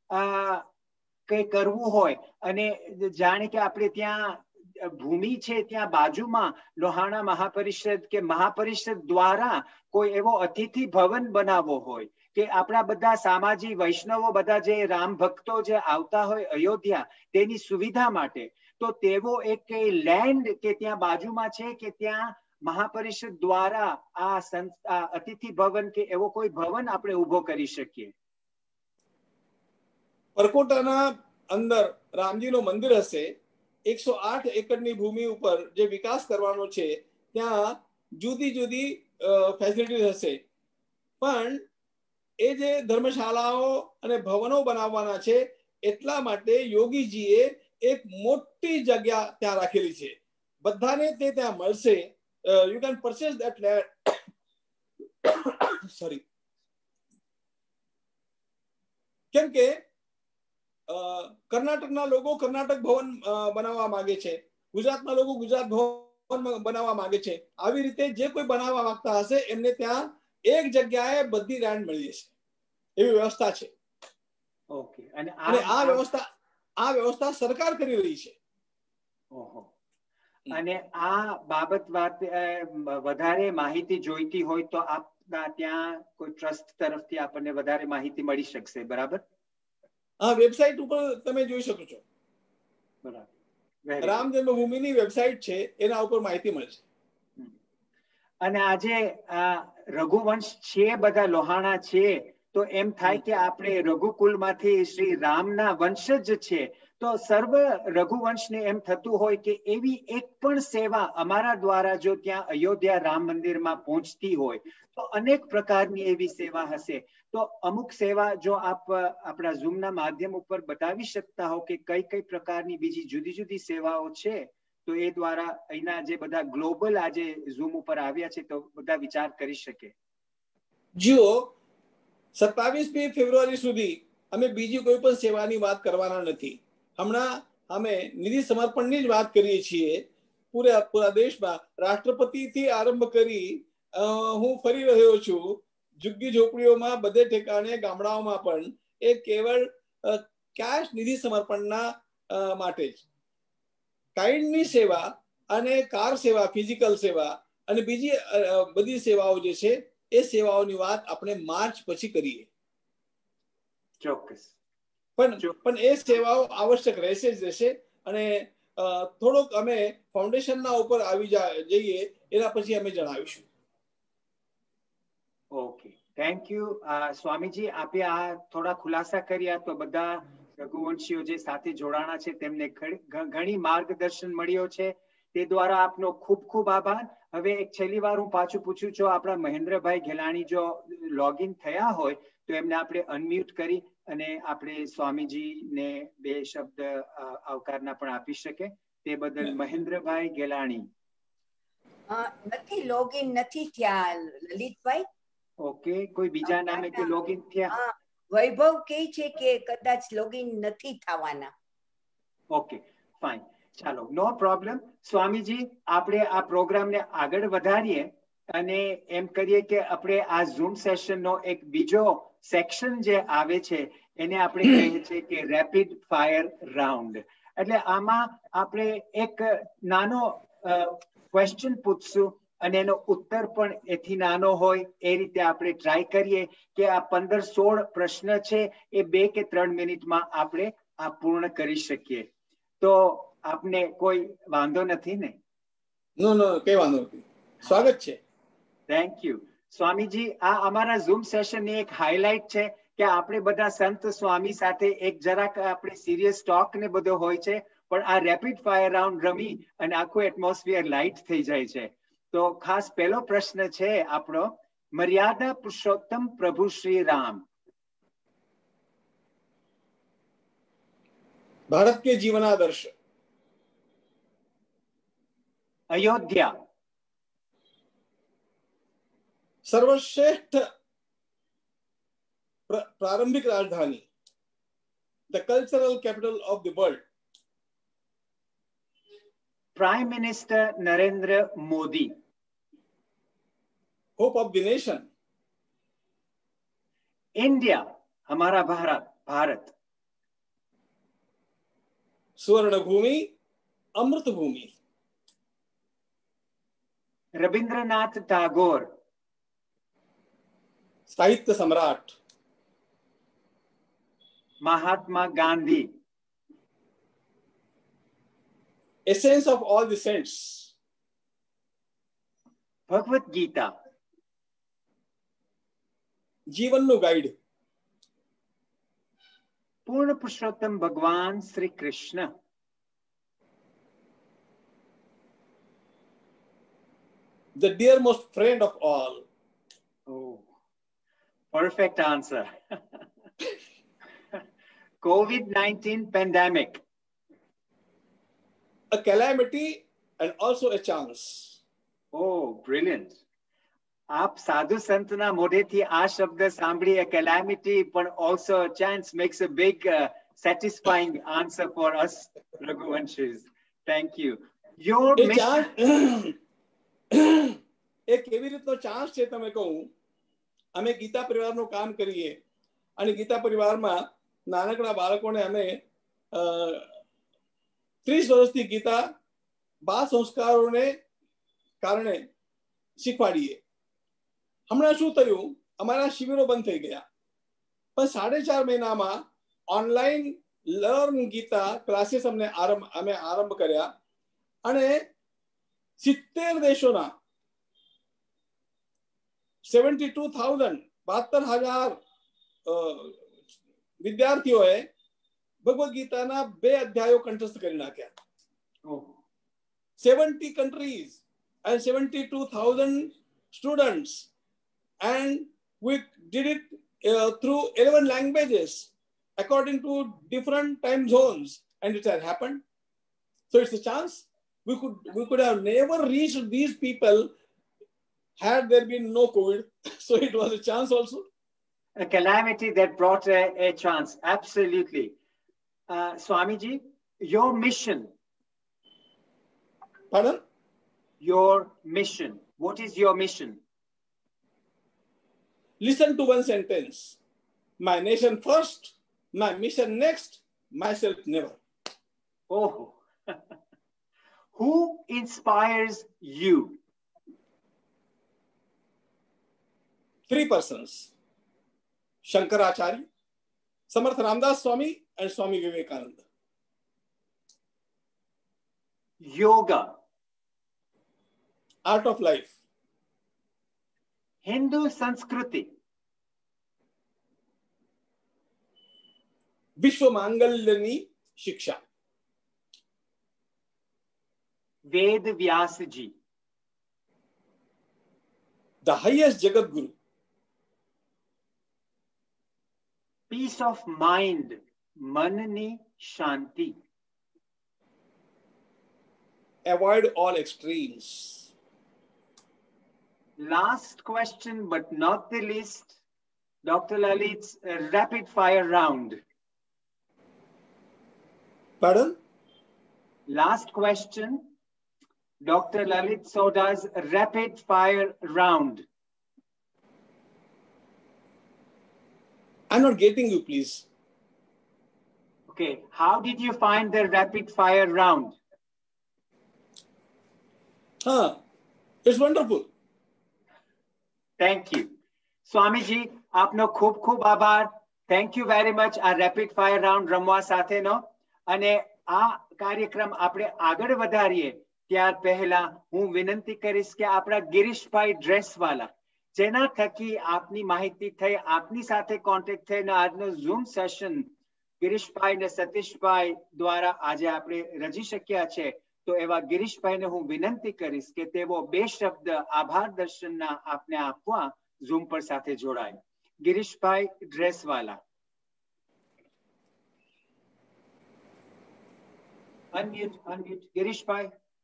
કઈ કરવું હોય અને જાણે કે આપણે ત્યાં ભૂમિ છે ત્યાં બાજુમાં લોહાણા મહાપરિષદ કે મહાપરિષદ દ્વારા કોઈ એવો અતિથિ ભવન બનાવવો હોય કે આપણા બધા સામાજિક વૈષ્ણવો બધા જે રામ ભક્તો જે આવતા હોય અયોધ્યા તેની સુવિધા માટે, તો તેવો એક લેન્ડ કે ત્યાં બાજુમાં છે કે ત્યાં મહાપરિષદ દ્વારા આ સંસ્થા અતિથિ ભવન કે એવો કોઈ ભવન આપણે ઉભો કરી શકીએ? પરકોટાના અંદર રામજીનું મંદિર હશે, એકસો આઠ એકરની ભૂમિ ઉપર જે વિકાસ કરવાનો છે ત્યાં જુદી જુદી ફેસિલિટીઝ હશે, પણ એ જે ધર્મશાળાઓ અને ભવનો બનાવવાના છે એટલા માટે યોગીજીએ એક મોટી જગ્યા ત્યાં રાખેલી છે, બધાને તે ત્યાં મળશે। You can purchase that land, sorry, કેમ કે કર્ણાટકના લોકો કર્ણાટક ભવન બનાવવા માંગે છે, ગુજરાતના લોકો ગુજરાત ભવન બનાવવા માંગે છે, આવી રીતે જે કોઈ બનાવવા માંગતા હશે એમને ત્યાં એક જગ્યાએ બધી લેન્ડ મળી જશે, એવી વ્યવસ્થા છે। ઓકે, અને આ વ્યવસ્થા આ વ્યવસ્થા સરકાર કરી રહી છે। ઓહો, અને આ બાબત વાત વધારે માહિતી જોઈતી હોય તો આપના ત્યાં કોઈ ટ્રસ્ટ તરફથી આપણને વધારે માહિતી મળી શકશે, બરાબર? હા, વેબસાઇટ ઉપર તમે જોઈ શકો છો, બરાબર, રામ જન્મભૂમિની વેબસાઇટ છે એના ઉપર માહિતી મળશે। અને આજે રઘુવંશ છે બધા લોહાણા છે તો એમ થાય કે આપણે રઘુકુલમાંથી શ્રી રામના વંશજ છે, તો સર્વ રઘુવંશને એમ થતું હોય કે એવી એક પણ સેવા અમારા દ્વારા જો ત્યાં અયોધ્યા રામ મંદિરમાં પહોંચતી હોય તો અનેક પ્રકારની એવી સેવા હશે, તો અમુક સેવા જો આપ આપણા ઝૂમના માધ્યમ ઉપર બતાવી શકતા હો કે કઈ કઈ પ્રકારની બીજી જુદી જુદી સેવાઓ છે, તો એ દ્વારા અહીંના જે બધા ગ્લોબલ આજે ઝૂમ ઉપર આવ્યા છે તો બધા વિચાર કરી શકે। જુઓ, સત્તાવીસમી ફેબ્રુઆરી સુધી અમે બીજી કોઈ પણ સેવાની વાત કરવાના નથી। હમણાં અમે નિધિ સમર્પણની જ વાત કરીએ છીએ। પૂરા પૂરા દેશમાં રાષ્ટ્રપતિથી આરંભ કરી હું ફરી રહ્યો છું, ઝુગ્ગી ઝોપડીઓમાં બધે ઠેકાણે ગામડાઓમાં પણ એ કેવળ કેશ નિધિ સમર્પણના માટે જ। કાઇન્ડની સેવા અને કાર સેવા, ફિઝિકલ સેવા અને બીજી બધી સેવાઓ જે છે એ સેવાઓની વાત આપણે માર્ચ પછી કરીએ। ચોક્કસ, પણ પણ એ સેવાઓ આવશ્યક રહેશે જ રહેશે અને થોડોક અમે ફાઉન્ડેશનના ઉપર આવી જઈએ એના પછી અમે જણાવીશું। ઓકે, થેન્ક યુ સ્વામીજી, આપે આ થોડા ખુલાસા કર્યા તો બધા રઘુવંશીઓ જે સાથે જોડાણા છે તેમને ઘણી માર્ગદર્શન મળ્યો છે, તે દ્વારા આપનો ખૂબ ખૂબ આભાર। હવે એક છેલ્લી વાર હું પાછું પૂછું છું, આપણા મહેન્દ્રભાઈ ઘેલાણી જો લોગિન થયા હોય તો એમને આપણે અનમ્યુટ કરી અને આપણે સ્વામીજીને બે શબ્દ આવકારના પણ આપી શકે, તે બદલ મહેન્દ્રભાઈ ઘેલાણી। અ, નથી લોગિન નથી થયા લલિતભાઈ. ઓકે, કોઈ બીજા નામે કે લોગિન થયા? હા, વૈભવ કહે છે કે કદાચ લોગિન નથી થવાના. Okay, fine. ચાલો, નો પ્રોબ્લેમ. સ્વામીજી, આપણે આ પ્રોગ્રામને આગળ વધારીએ અને એમ કરીએ કે આપણે આ ઝૂમ સેશનનો એક બીજો સેક્શન જે આવે છે એને આપણે કહીએ છીએ કે રેપિડ ફાયર રાઉન્ડ. એટલે આમાં આપણે એક નાનો ક્વેશ્ચન પૂછશું અને એનો ઉત્તર પણ એથી નાનો હોય એ રીતે આપણે ટ્રાય કરીએ કે આ પંદર સોળ પ્રશ્ન છે એ બે કે ત્રણ મિનિટમાં આપણે આ પૂર્ણ કરી શકીએ. તો આપને કોઈ વાંધો નથી ને? નો નો કઈ વાંધો નથી, સ્વાગત છે. Thank you Swamiji. આ અમારા ઝૂમ સેશનની એક હાઇલાઇટ છે કે આપણે બધા સંત સ્વામી સાથે એક જરાક આપણે સિરિયસ ટોક ને બધો હોય છે, પણ આ રેપિડ ફાયર રાઉન્ડ રમી અને આખું એટમોસ્ફિયર લાઇટ થઈ જાય છે. તો ખાસ પહેલો પ્રશ્ન છે આપણો, મર્યાદા પુરુષોત્તમ પ્રભુ શ્રી રામ भारत के जीवनादर्श अयोध्या सर्वश्रेष्ठ प्र, प्रारंभिक राजधानी, the cultural capital of the world, prime minister Narendra Modi, hope of the nation, India हमारा भारत भारत, स्वर्ण भूमि, अमृत भूमि, रविंद्रनाथ टैगोर, साहित्य सम्राट, Mahatma Gandhi, essence of all the saints, Bhagavad Gita, जीवन नु गाइड, पूर्ण पुरुषोत्तम भगवान Shri Krishna, the dearmost friend of all. Oh, perfect answer. COVID nineteen pandemic, A calamity and also a chance. oh brilliant. આપ સાધુ સંતના મોઢેથી આ શબ્દ સાંભળી, a calamity પણ also a chance makes a big uh, satisfying answer for us Raghuvanshis. Thank you. Your એ mission, chance એ કેવી રીતનો ચાન્સ છે તમે કહું. અમે ગીતા પરિવારનું કામ કરીએ અને ગીતા પરિવારમાં નાનકડા બાળકોને અમે ત્રીસ વર્ષથી ગીતા બાળ સંસ્કારોને કારણે શીખવાડીએ. હમણાં શું થયું, અમારા શિબિરો બંધ થઈ ગયા, પણ સાડે ચાર મહિનામાં ઓનલાઈન લર્ન ગીતા ક્લાસીસ અમને આરંભ અમે આરંભ કર્યા અને સિત્તેર દેશોના સેવન્ટી ટુ થાઉઝન્ડ બહાત્તર હજાર વિદ્યાર્થીઓએ ભગવદ ગીતાના બે અધ્યાયો કંઠસ્થ કરી નાખ્યા. Seventy countries and seventy-two thousand students, and we did it uh, through eleven languages according to different time zones, and it has happened. So it's a chance. We could we could have never reached these people had there been no COVID. So it was a chance also. a calamity that brought a, a chance. Absolutely. Uh, Swamiji, your mission, Pardon? your mission. What is your mission? Listen to one sentence. My nation first, my mission next, myself never. Oh, who inspires you? Three persons. Shankaracharya, Samarth Ramdas Swami, and Swami Vivekananda. Yoga, Art of life. Hindu Sanskriti, Vishwa Mangalyani Shiksha. Ved Vyasaji, The highest Jagat Guru. peace of mind, manani shanti. Avoid all extremes. last question, but not the least, Doctor Lalit's uh, rapid fire round. Pardon? Last question, Doctor Lalit Soda's rapid fire round. I'm not getting you, please. Okay, how did you find the rapid fire round? Huh. It's wonderful. Thank you. Swamiji, આપનો ખૂબ ખૂબ આભાર. Thank you very much. આ rapid fire round રમવા સાથેનો અને આ કાર્યક્રમ આપણે આગળ વધારીએ ત્યાર પહેલા હું વિનંતી કરીશ કે આપણા ગિરીશભાઈ ડ્રેસવાલા જેના થકી આપની માહિતી થઈ આપની સાથે કોન્ટેક્ટ થઈને આજનો ઝૂમ સેશન ગિરીશભાઈ ને સતીશભાઈ દ્વારા આજે આપણે રજી શક્યા છે તો એવા ગિરીશભાઈને હું વિનંતી કરીશ કે તેઓ બે શબ્દ આભાર દર્શનના આપને આપવા ઝૂમ પર સાથે જોડાય. Girishbhai Dresswala. Unmute, unmute. Girishbhai,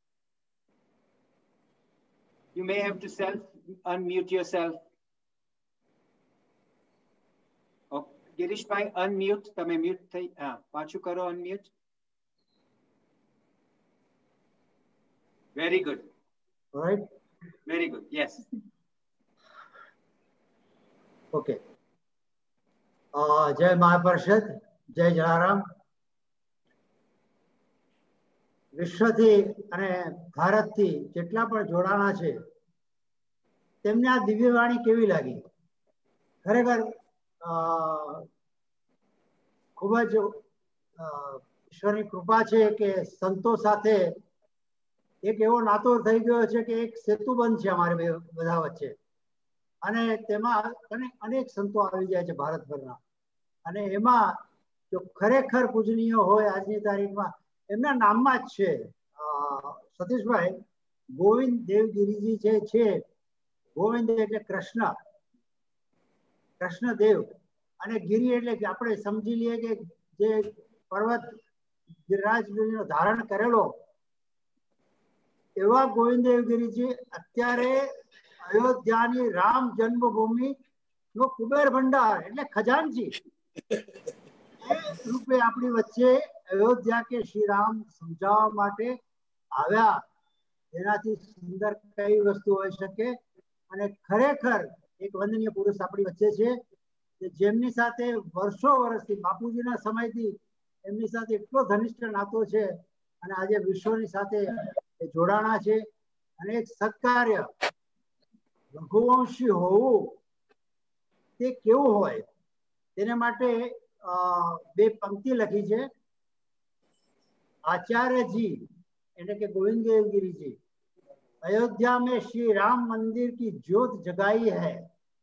you may have to self unmute yourself. Oh, Girishbhai, unmute. Tame mute thai. Ah, pachu karo unmute. Very good. All right. Very good. Yes. Okay. Uh, Jai Mahaparshad, Jai Jalaram. વિશ્વથી અને ભારતથી જેટલા પણ જોડાણા છે તેમને આ દિવ્યવાણી કેવી લાગી? ખરેખર ખૂબ જ ઈશ્વરની કૃપા છે કે સંતો સાથે એક એવો નાતો થઈ ગયો છે કે એક સેતુબંધ છે અમારે બધા વચ્ચે અને તેમાં અનેક સંતો આવી જાય છે ભારતભરના અને એમાં જો ખરેખર પૂજનીય હોય આજની તારીખમાં એમના નામમાં જ છે સતીશભાઈ ગોવિંદ દેવગીરીજી જે છે ગોવિંદ એટલે કૃષ્ણ કૃષ્ણદેવ અને ગિરી એટલે કે આપણે સમજી લઈએ કે જે પર્વત ગિરિરાજગીરીનો ધારણ કરેલો એવા ગોવિંદ દેવગીરીજી અત્યારે અયોધ્યાની રામ જન્મભૂમિ નો કુબેર ભંડાર એટલે ખજાનચી રૂપે આપણી વચ્ચે અયોધ્યા કે શ્રી રામ સમજાવવા માટે આવ્યા એનાથી સુંદર કઈ વસ્તુ હોઈ શકે અને ખરેખર એક વંદનીય પુરુષ આપણી વચ્ચે છે કે જેમની સાથે વર્ષો વર્ષથી બાપુજીના સમયથી એમની સાથે એટલો ઘનિષ્ઠ નાતો છે અને આજે વિશ્વની સાથે જોડાણા છે અને એક સત્કાર્ય રઘુવંશી હોવું તે કેવું હોય તેને માટે બે પંક્તિ લખી છે. आचार्य जी यानी कि गोविंद देवगिरी जी अयोध्या में श्री राम मंदिर की ज्योत जगाई है.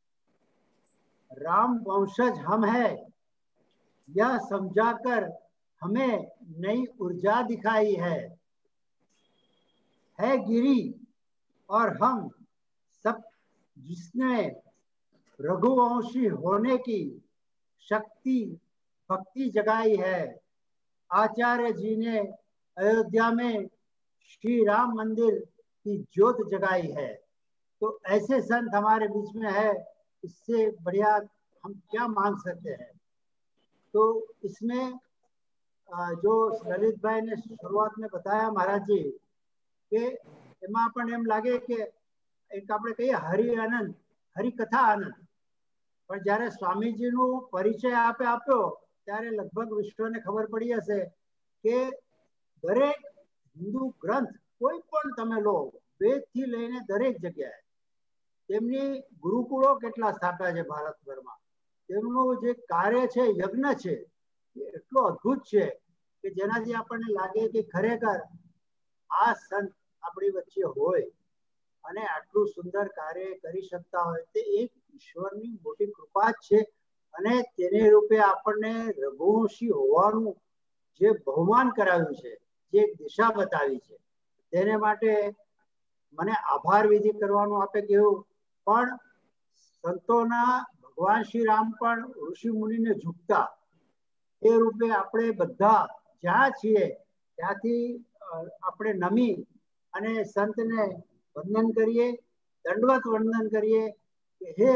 राम वंशज हम है यह समझाकर हमें नई ऊर्जा दिखाई है. है गिरी और हम सब जिसने रघुवंशी होने की शक्ति भक्ति जगाई है. आचार्य जी ने अयोध्या में श्री राम मंदिर की ज्योत जगाई है. तो ऐसे संत हमारे बीच में है, इससे बढ़िया हम क्या मांग सकते हैं. तो इसमें जो ललित भाई ने शुरुआत में बताया महाराज जी के एमा पण एम लागे के एक आपणे कहीए हरि आनंद हरि कथा आनंद पण ज्यारे स्वामीजी नो परिचय आपे आप्यो ત્યારે લગભગ વિશ્વને ખબર પડી હશે કે દરેક હિન્દુ ગ્રંથ કોઈ પણ તમે લો વેદથી લઈને દરેક જગ્યાએ તેમની ગુરુકુળો કેટલા સ્થાપ્યા છે ભારતભરમાં તેમનું જે કાર્ય છે યજ્ઞ છે એ એટલો અદ્ભુત છે કે જેનાથી આપણને લાગે કે ખરેખર આ સંત આપણી વચ્ચે હોય અને આટલું સુંદર કાર્ય કરી શકતા હોય તે એક ઈશ્વરની મોટી કૃપા જ છે. અને તેને રૂપે આપણને રઘુવંશી હોવાનું જે બહુમાન કરાવ્યું છે જે દિશા બતાવી છે તેને માટે મને આભાર વિધિ કરવાનું આપે કહ્યું પણ સંતોના ભગવાન શ્રી રામ પણ ઋષિ મુનિને ઝૂકતા એ રૂપે આપણે બધા જ્યાં છીએ ત્યાંથી આપણે નમી અને સંતને વંદન કરીએ દંડવત વંદન કરીએ કે હે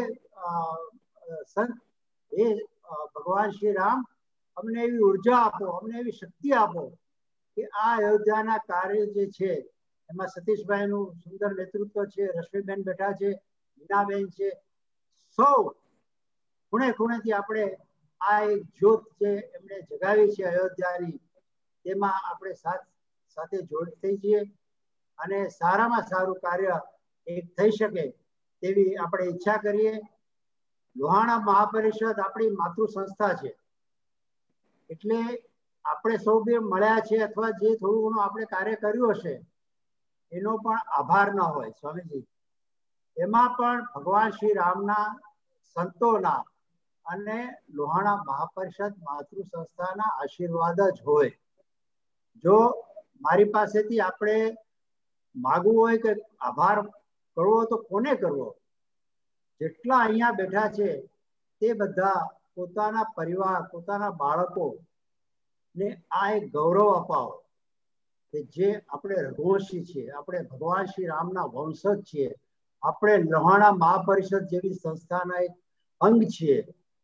સંત, હે ભગવાન શ્રી રામ, અમને એવી ઉર્જા આપો, અમને એવી શક્તિ આપો કે આ અયોધ્યાના કાર્ય જે છે એમાં સતીશભાઈનું સુંદર નેતૃત્વ છે, રશ્મિબેન બેઠા છે, મીનાબેન છે, સૌ ખૂણે ખૂણેથી આપણે આ એક જ્યોત છે એમણે જગાવી છે અયોધ્યાની, તેમાં આપણે સાથ સાથે જોડ થઈ જઈએ અને સારામાં સારું કાર્ય એક થઈ શકે તેવી આપણે ઈચ્છા કરીએ. લોહાણા મહાપરિષદ આપણી માતૃ સંસ્થા છે, એટલે આપણે સૌ બે મળ્યા છે અથવા જે થોડું ઘણું આપણે કાર્ય કર્યું હશે એનો પણ આભાર ન હોય સ્વામીજી. એમાં પણ ભગવાન શ્રી રામના, સંતોના અને લોહાણા મહાપરિષદ માતૃ સંસ્થાના આશીર્વાદ જ હોય. જો મારી પાસેથી આપણે માગવું હોય કે આભાર કરવો તો કોને કરવો? જેટલા અહીંયા બેઠા છે તે બધા પોતાના પરિવાર, પોતાના બાળકો ને આ એક ગૌરવ અપાવો કે જે આપણે રઘુવંશી છીએ, આપણે ભગવાન શ્રી રામના વંશજ છીએ, આપણે લોહાણા મહાપરિષદ જેવી સંસ્થાના એક અંગ છીએ.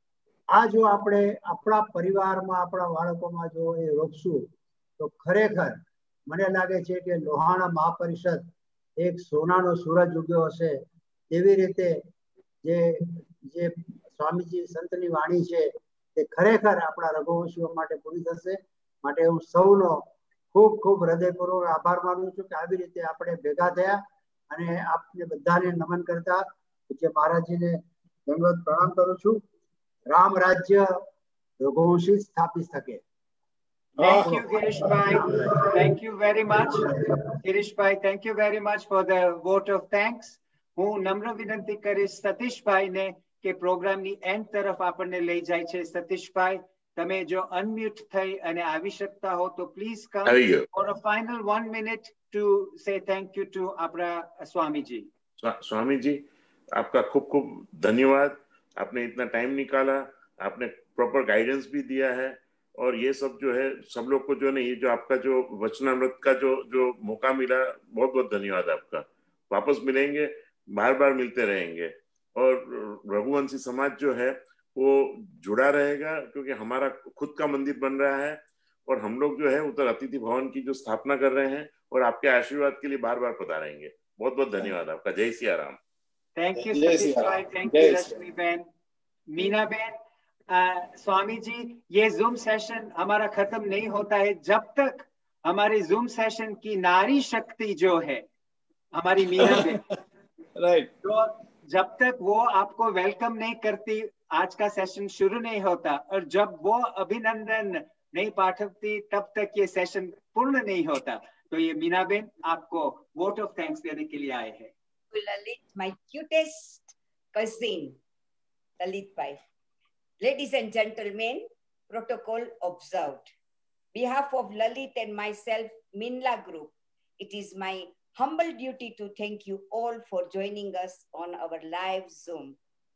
આ જો આપણે આપણા પરિવારમાં, આપણા બાળકોમાં જો એ રોપશું તો ખરેખર મને લાગે છે કે લોહાણા મહાપરિષદ એક સોનાનો સૂરજ ઉગ્યો હશે. એવી રીતે જે જે સ્વામીજી સંતની વાણી છે તે ખરેખર આપણા રઘુવંશીઓ માટે પૂરી થશે. માટે હું સૌનો ખૂબ ખૂબ હૃદયપૂર્વક આભાર માનું છું કે આવી રીતે આપણે ભેગા થયા અને આપને બધાને નમન કરતા પૂજ્ય મહારાજજીને દંડવત પ્રણામ કરું છું. રામ રાજ્ય રઘુવંશી સ્થાપી શકે. Thank you, Girishbhai. Thank you very much. Girishbhai, thank you very much for the vote of thanks. હું નમ્ર વિનંતી કરીશ સતીશભાઈને કે પ્રોગ્રામની એન્ડ તરફ આપણને લઈ જાય છે. સતીશભાઈ, તમે જો અનમ્યુટ થઈ અને આવી શકતા હો તો please come for a final one minute to say thank you to આપણા स्वामीजी. स्वामीजी, आपका खूब खूब धन्यवाद. आपने इतना टाइम निकाला, आपने प्रॉपर गाइडेंस भी दिया है और ये सब जो है सब लोग को जो नहीं, ये जो आपका जो वचनामृत का जो जो मौका मिला, बहुत बहुत धन्यवाद आपका. वापस मिलेंगे, बार बार मिलते रहेंगे और रघुवंशी समाज जो है वो जुड़ा रहेगा क्योंकि हमारा खुद का मंदिर बन रहा है और हम लोग जो है उधर अतिथि भवन की जो स्थापना कर रहे हैं और आपके आशीर्वाद के लिए बार बार पधारेंगे. बहुत बहुत धन्यवाद आपका. जय सिया राम. Thank you सतीश भाई. Thank you रश्मि बहन, मीना बहन. स्वामी जी, ये जूम सेशन हमारा खत्म नहीं होता है जब तक हमारे जूम सेशन की नारी शक्ति जो है हमारी मीना बहन, राइट, तो जब तक वो आपको वेलकम नहीं करती आज का सेशन शुरू नहीं होता और जब वो अभिनंदन नहीं पाठकती तब तक ये सेशन पूर्ण नहीं होता. तो ये मीना बहन आपको वोट ऑफ थैंक्स देने के लिए आए हैं. Lalit, my cutest cousin, Lalit Bhai. Ladies and gentlemen, protocol observed. Behalf of Lalit and myself, Minla Group, it is my humble duty to thank you all for joining us on our live Zoom.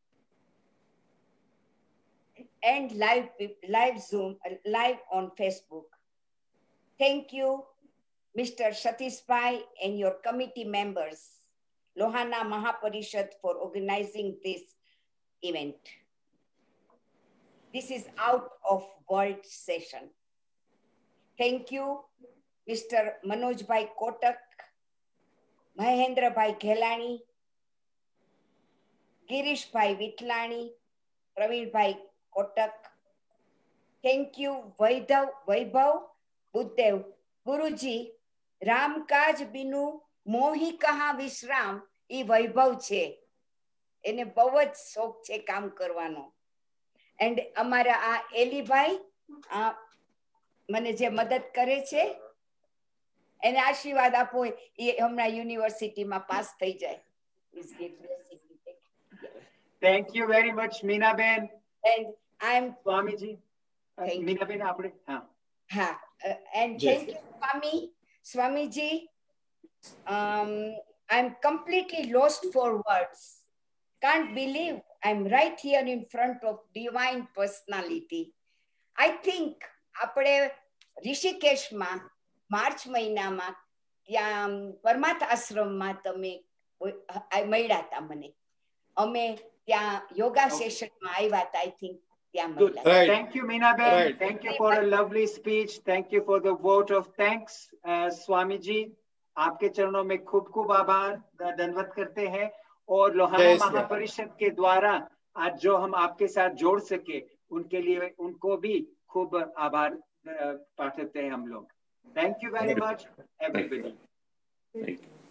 And live, live Zoom, live on Facebook. Thank you, Mister Satish Bhai and your committee members, Lohana Mahaparishad, for organizing this event. This is out of world session. Thank you, Mister Manoj Bhai Kotak, Mahendra Bhai Ghelani, Girish Bhai Vitlani, Praveen Bhai Kotak. Thank you, Vaibhav, Vaibhav Buddhev, Guruji, Ram Kaj Binu, Mohi Kaha Vishram, e Vaibhav છે. એને બહુ જ શોખ છે કામ કરવાનો. And અમારા આ એલીભાઈ આ મને જે મદદ કરે છે એને આશીર્વાદ આપો એ હમણાં યુનિવર્સિટીમાં પાસ થઈ જાય. Thank you very much, Meena Ben. And I'm Swamiji. Uh, Meena Ben, આપણે હા હા uh, and yes, thank you, Swami, Swamiji. Um, I'm completely lost for words. Can't believe I'm right here in front of divine personality. I think આપણે ઋષિકેશમાં March મહિનામાં ત્યાં પરમાર્થ આશ્રમમાં તમે મળ્યા હતા મને. અમે ત્યાં યોગા સેશનમાં આવ્યા હતા. આઈ થિંક ત્યાં Good. મળ્યા. Right. Thank you, Meenaben. Right. Thank you for a lovely speech. Thank you for the vote of thanks, uh, Swami ji. आपके चरणों में खूब खूब आभार दंडवत करते हैं और लोहाना जय श्री राम। महापरिषद के द्वारा आज जो हम आपके साथ जोड़ सके उनके लिए उनको भी खूब आभार पाठते हैं हम लोग. Thank you very much, everybody. Thank you.